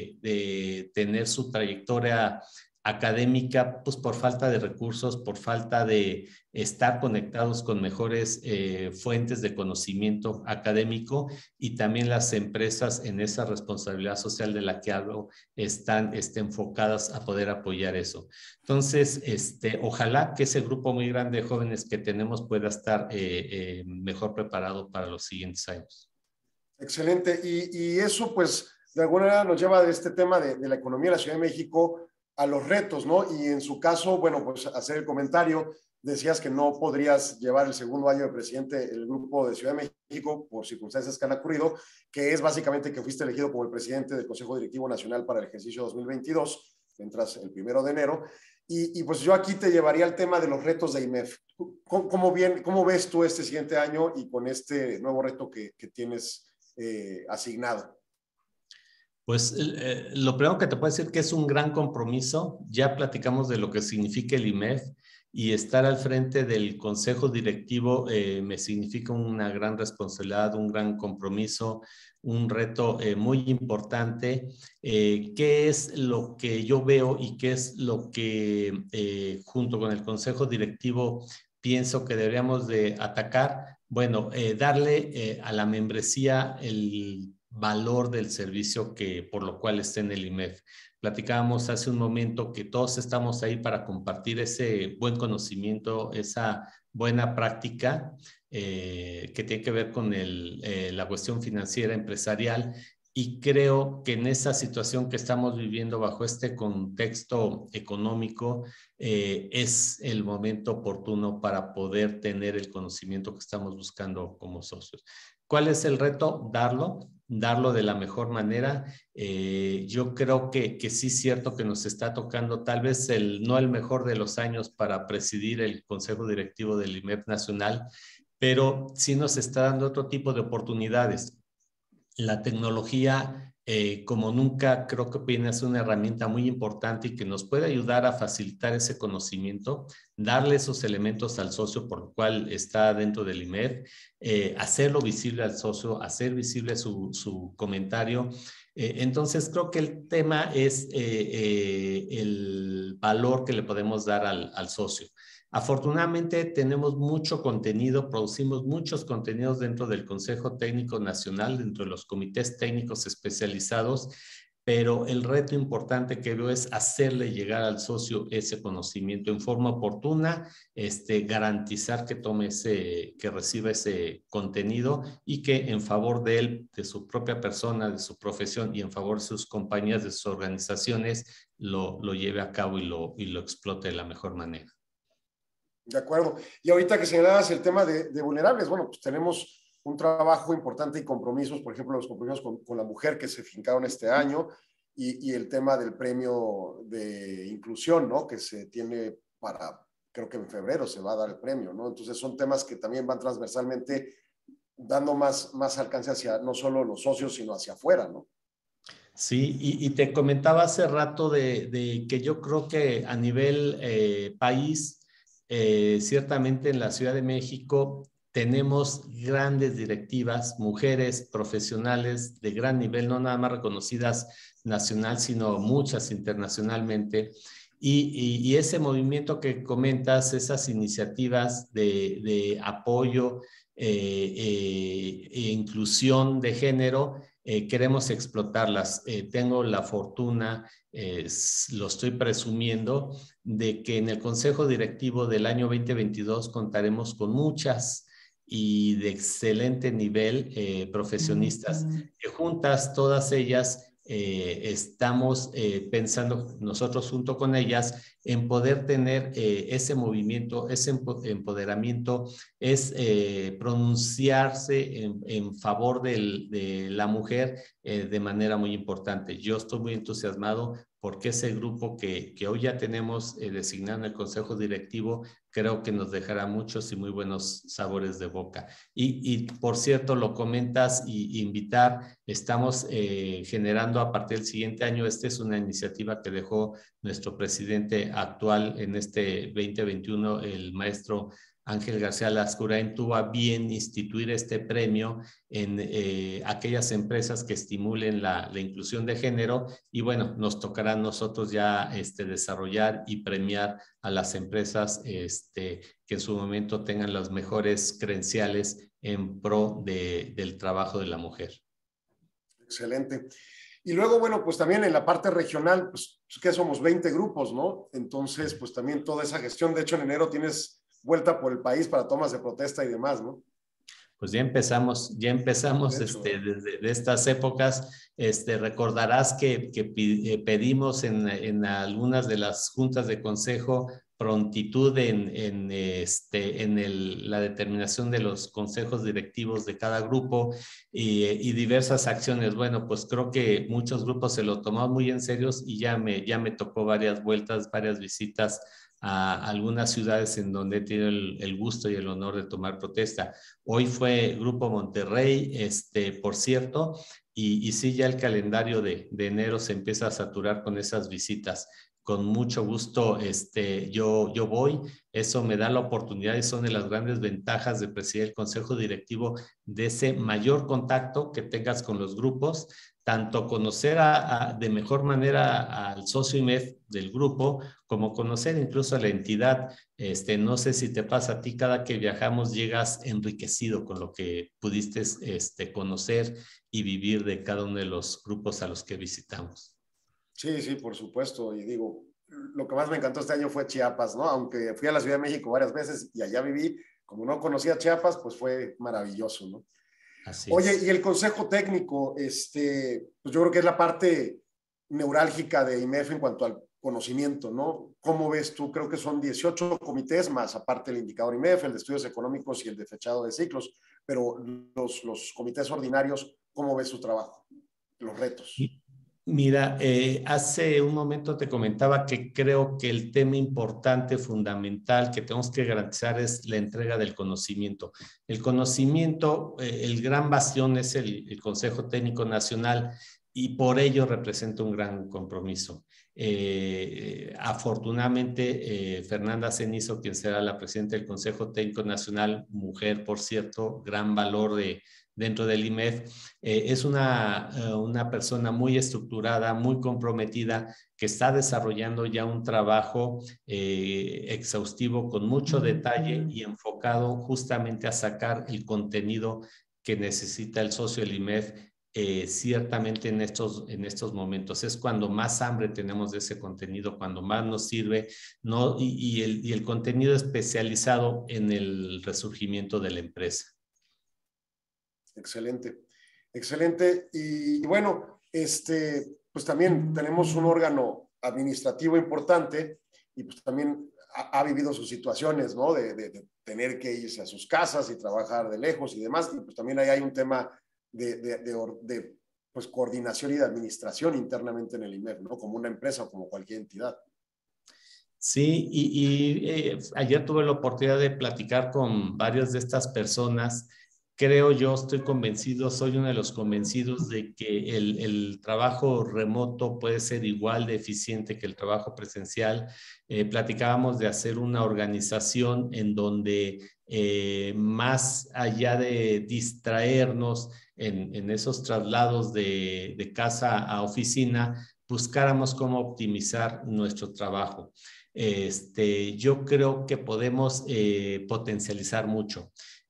Speaker 4: de tener su trayectoria académica, pues por falta de recursos, por falta de estar conectados con mejores fuentes de conocimiento académico, y también las empresas en esa responsabilidad social de la que hablo están enfocadas a poder apoyar eso. Entonces, ojalá que ese grupo muy grande de jóvenes que tenemos pueda estar mejor preparado para los siguientes años.
Speaker 3: Excelente. Y eso, pues, de alguna manera nos lleva de este tema de la economía de la Ciudad de México a los retos, ¿no? Y en su caso, bueno, pues hacer el comentario, decías que no podrías llevar el 2º año de presidente el grupo de Ciudad de México por circunstancias que han ocurrido, que es básicamente que fuiste elegido como el presidente del Consejo Directivo Nacional para el ejercicio 2022, entras el 1 de enero, y pues yo aquí te llevaría al tema de los retos de IMEF. ¿Cómo ves tú este siguiente año y con este nuevo reto que tienes asignado?
Speaker 4: Pues lo primero que te puedo decir que es un gran compromiso. Ya platicamos de lo que significa el IMEF, y estar al frente del consejo directivo me significa una gran responsabilidad, un gran compromiso, un reto muy importante. ¿Qué es lo que yo veo y qué es lo que junto con el consejo directivo pienso que deberíamos de atacar? Bueno, darle a la membresía el valor del servicio por lo cual está en el IMEF. Platicábamos hace un momento que todos estamos ahí para compartir ese buen conocimiento, esa buena práctica que tiene que ver con la cuestión financiera empresarial, y creo que en esa situación que estamos viviendo bajo este contexto económico es el momento oportuno para poder tener el conocimiento que estamos buscando como socios. ¿Cuál es el reto? Darlo de la mejor manera. Yo creo que sí es cierto que nos está tocando tal vez no el mejor de los años para presidir el Consejo Directivo del IMEF Nacional, pero sí nos está dando otro tipo de oportunidades. La tecnología, como nunca, creo que viene a ser una herramienta muy importante y que nos puede ayudar a facilitar ese conocimiento, darle esos elementos al socio por lo cual está dentro del IMEF, hacerlo visible al socio, hacer visible su comentario. Entonces, creo que el tema es el valor que le podemos dar al socio. Afortunadamente tenemos mucho contenido, producimos muchos contenidos dentro del Consejo Técnico Nacional, dentro de los comités técnicos especializados, pero el reto importante que veo es hacerle llegar al socio ese conocimiento en forma oportuna, garantizar que que reciba ese contenido y que en favor de él, de su propia persona, de su profesión y en favor de sus compañías, de sus organizaciones, lo lleve a cabo y lo explote de la mejor manera.
Speaker 3: De acuerdo. Y ahorita que señalabas el tema de vulnerables, bueno, pues tenemos un trabajo importante y compromisos, por ejemplo, los compromisos con la mujer que se fincaron este año y el tema del premio de inclusión, ¿no? Que se tiene para, creo que en febrero se va a dar el premio, ¿no? Entonces son temas que también van transversalmente dando más alcance hacia no solo los socios, sino hacia afuera, ¿no?
Speaker 4: Sí, y te comentaba hace rato de que yo creo que a nivel país, ciertamente en la Ciudad de México tenemos grandes directivas, mujeres profesionales de gran nivel, no nada más reconocidas nacional, sino muchas internacionalmente. Y ese movimiento que comentas, esas iniciativas de apoyo e inclusión de género, queremos explotarlas. Tengo la fortuna, lo estoy presumiendo, de que en el Consejo Directivo del año 2022 contaremos con muchas y de excelente nivel profesionistas, que juntas todas ellas estamos pensando nosotros junto con ellas en poder tener ese movimiento, ese empoderamiento, es pronunciarse en favor de la mujer de manera muy importante. Yo estoy muy entusiasmado porque ese grupo que hoy ya tenemos designado en el Consejo Directivo, creo que nos dejará muchos y muy buenos sabores de boca. Y por cierto, lo comentas y invitar, estamos generando a partir del siguiente año, esta es una iniciativa que dejó nuestro presidente actual en este 2021, el maestro Ángel García Lascurain, tuvo a bien instituir este premio en aquellas empresas que estimulen la inclusión de género y bueno, nos tocará a nosotros ya desarrollar y premiar a las empresas que en su momento tengan las mejores credenciales en pro del trabajo de la mujer.
Speaker 3: Excelente. Y luego, bueno, pues también en la parte regional, pues que somos 20 grupos, ¿no? Entonces, pues también toda esa gestión, de hecho en enero tienes vuelta por el país para tomas de protesta y demás, ¿no?
Speaker 4: Pues ya empezamos de hecho, desde estas épocas. Recordarás que pedimos en algunas de las juntas de consejo prontitud en la determinación de los consejos directivos de cada grupo y diversas acciones. Bueno, pues creo que muchos grupos se lo tomaron muy en serio y ya me tocó varias vueltas, varias visitas a algunas ciudades en donde he tenido el gusto y el honor de tomar protesta. Hoy fue Grupo Monterrey, por cierto, y sí, ya el calendario de enero se empieza a saturar con esas visitas. Con mucho gusto yo voy, eso me da la oportunidad y son de las grandes ventajas de presidir el Consejo Directivo, de ese mayor contacto que tengas con los grupos, tanto conocer de mejor manera al socio IMEF del grupo, como conocer incluso a la entidad. No sé si te pasa a ti, cada que viajamos llegas enriquecido con lo que pudiste conocer y vivir de cada uno de los grupos a los que visitamos.
Speaker 3: Sí, sí, por supuesto. Y digo, lo que más me encantó este año fue Chiapas, ¿no? Aunque fui a la Ciudad de México varias veces y allá viví, como no conocía Chiapas, pues fue maravilloso, ¿no?
Speaker 4: Así
Speaker 3: Oye,
Speaker 4: es.
Speaker 3: y el consejo técnico, pues yo creo que es la parte neurálgica de IMEF en cuanto al conocimiento, ¿no? ¿Cómo ves tú? Creo que son 18 comités más, aparte el indicador IMEF, el de estudios económicos y el de fechado de ciclos, pero los comités ordinarios, ¿cómo ves su trabajo? Los retos.
Speaker 4: Mira, hace un momento te comentaba que creo que el tema importante, fundamental, que tenemos que garantizar es la entrega del conocimiento. El conocimiento, el gran bastión es el Consejo Técnico Nacional y por ello representa un gran compromiso. Afortunadamente, Fernanda Cenizo, quien será la presidenta del Consejo Técnico Nacional, mujer, por cierto, gran valor dentro del IMEF, es una persona muy estructurada, muy comprometida, que está desarrollando ya un trabajo exhaustivo con mucho detalle y enfocado justamente a sacar el contenido que necesita el socio del IMEF. Ciertamente en estos momentos es cuando más hambre tenemos de ese contenido, cuando más nos sirve, ¿no? y el contenido especializado en el resurgimiento de la empresa.
Speaker 3: Excelente, excelente. Y bueno, pues también tenemos un órgano administrativo importante y pues también ha vivido sus situaciones, ¿no? De tener que irse a sus casas y trabajar de lejos y demás. Y pues también ahí hay un tema de pues, coordinación y de administración internamente en el IMEF, ¿no? Como una empresa o como cualquier entidad.
Speaker 4: Sí, ayer tuve la oportunidad de platicar con varias de estas personas. Creo yo, estoy convencido, soy uno de los convencidos de que el trabajo remoto puede ser igual de eficiente que el trabajo presencial. Platicábamos de hacer una organización en donde más allá de distraernos en esos traslados de casa a oficina, buscáramos cómo optimizar nuestro trabajo. Yo creo que podemos potencializar mucho.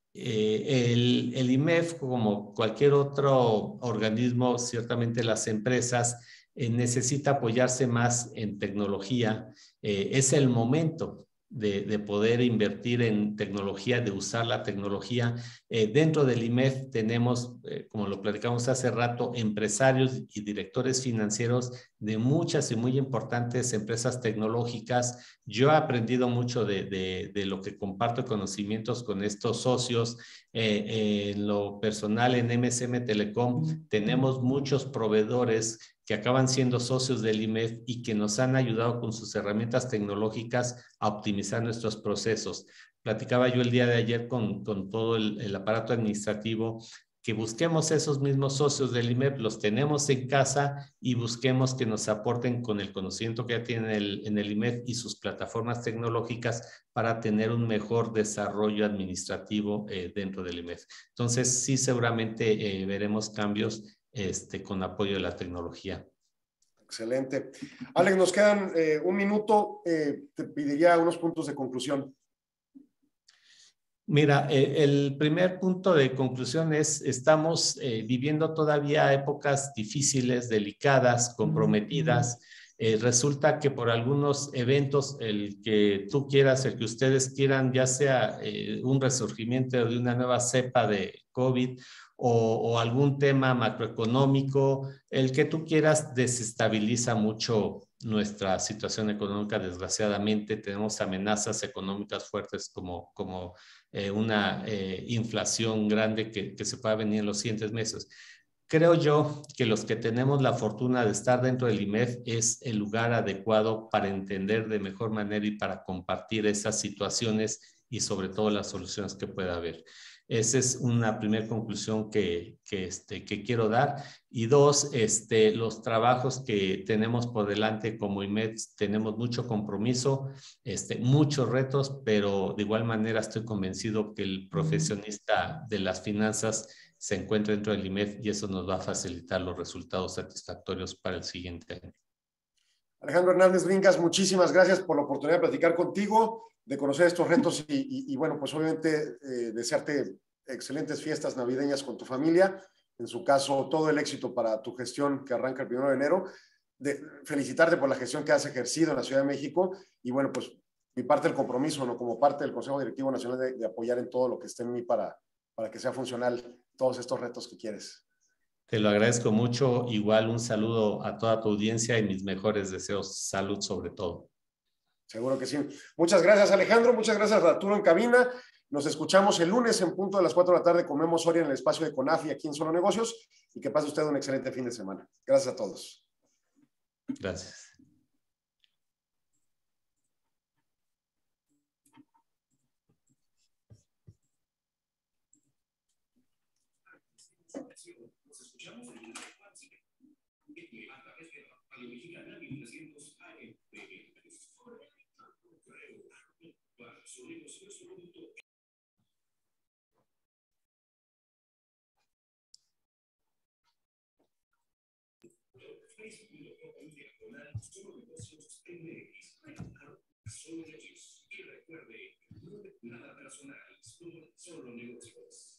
Speaker 4: El IMEF, como cualquier otro organismo, ciertamente las empresas necesita apoyarse más en tecnología. Es el momento de poder invertir en tecnología, de usar la tecnología. Dentro del IMEF tenemos, como lo platicamos hace rato, empresarios y directores financieros de muchas y muy importantes empresas tecnológicas. Yo he aprendido mucho de lo que comparto conocimientos con estos socios. En lo personal, en MSM Telecom tenemos muchos proveedores que acaban siendo socios del IMEF y que nos han ayudado con sus herramientas tecnológicas a optimizar nuestros procesos. Platicaba yo el día de ayer con todo el aparato administrativo, que busquemos esos mismos socios del IMEF, los tenemos en casa y busquemos que nos aporten con el conocimiento que ya tienen en el IMEF y sus plataformas tecnológicas para tener un mejor desarrollo administrativo dentro del IMEF. Entonces, sí, seguramente veremos cambios con apoyo de la tecnología.
Speaker 3: Excelente. Alex, nos quedan un minuto. Te pediría unos puntos de conclusión.
Speaker 4: Mira, el primer punto de conclusión es, estamos viviendo todavía épocas difíciles, delicadas, comprometidas. Resulta que por algunos eventos, el que tú quieras, el que ustedes quieran, ya sea un resurgimiento de una nueva cepa de COVID o algún tema macroeconómico, el que tú quieras desestabiliza mucho nuestra situación económica. Desgraciadamente tenemos amenazas económicas fuertes como una inflación grande que se pueda venir en los siguientes meses. Creo yo que los que tenemos la fortuna de estar dentro del IMEF es el lugar adecuado para entender de mejor manera y para compartir esas situaciones y sobre todo las soluciones que pueda haber. Esa es una primera conclusión que quiero dar. Y dos, los trabajos que tenemos por delante como IMEF, tenemos mucho compromiso, muchos retos, pero de igual manera estoy convencido que el profesionista de las finanzas se encuentra dentro del IMEF y eso nos va a facilitar los resultados satisfactorios para el siguiente año.
Speaker 3: Alejandro Hernández Bringas, muchísimas gracias por la oportunidad de platicar contigo, de conocer estos retos y bueno, pues obviamente desearte excelentes fiestas navideñas con tu familia. En su caso, todo el éxito para tu gestión que arranca el 1 de enero. Felicitarte por la gestión que has ejercido en la Ciudad de México y bueno, pues mi parte del compromiso, ¿no? Como parte del Consejo Directivo Nacional de apoyar en todo lo que esté en mí para que sea funcional todos estos retos que quieres.
Speaker 4: Te lo agradezco mucho. Igual un saludo a toda tu audiencia y mis mejores deseos. Salud sobre todo.
Speaker 3: Seguro que sí. Muchas gracias, Alejandro. Muchas gracias, Arturo en cabina. Nos escuchamos el lunes en punto de las 4 de la tarde. Comemos hoy en el espacio de CONAFI aquí en Solo Negocios y que pase usted un excelente fin de semana. Gracias a todos.
Speaker 4: Gracias.
Speaker 1: Nos escuchamos en la a través de la radio mexicana 1300 AM. Solo negocios MX. Solo negocios. Y recuerde, no nada personal, solo negocios.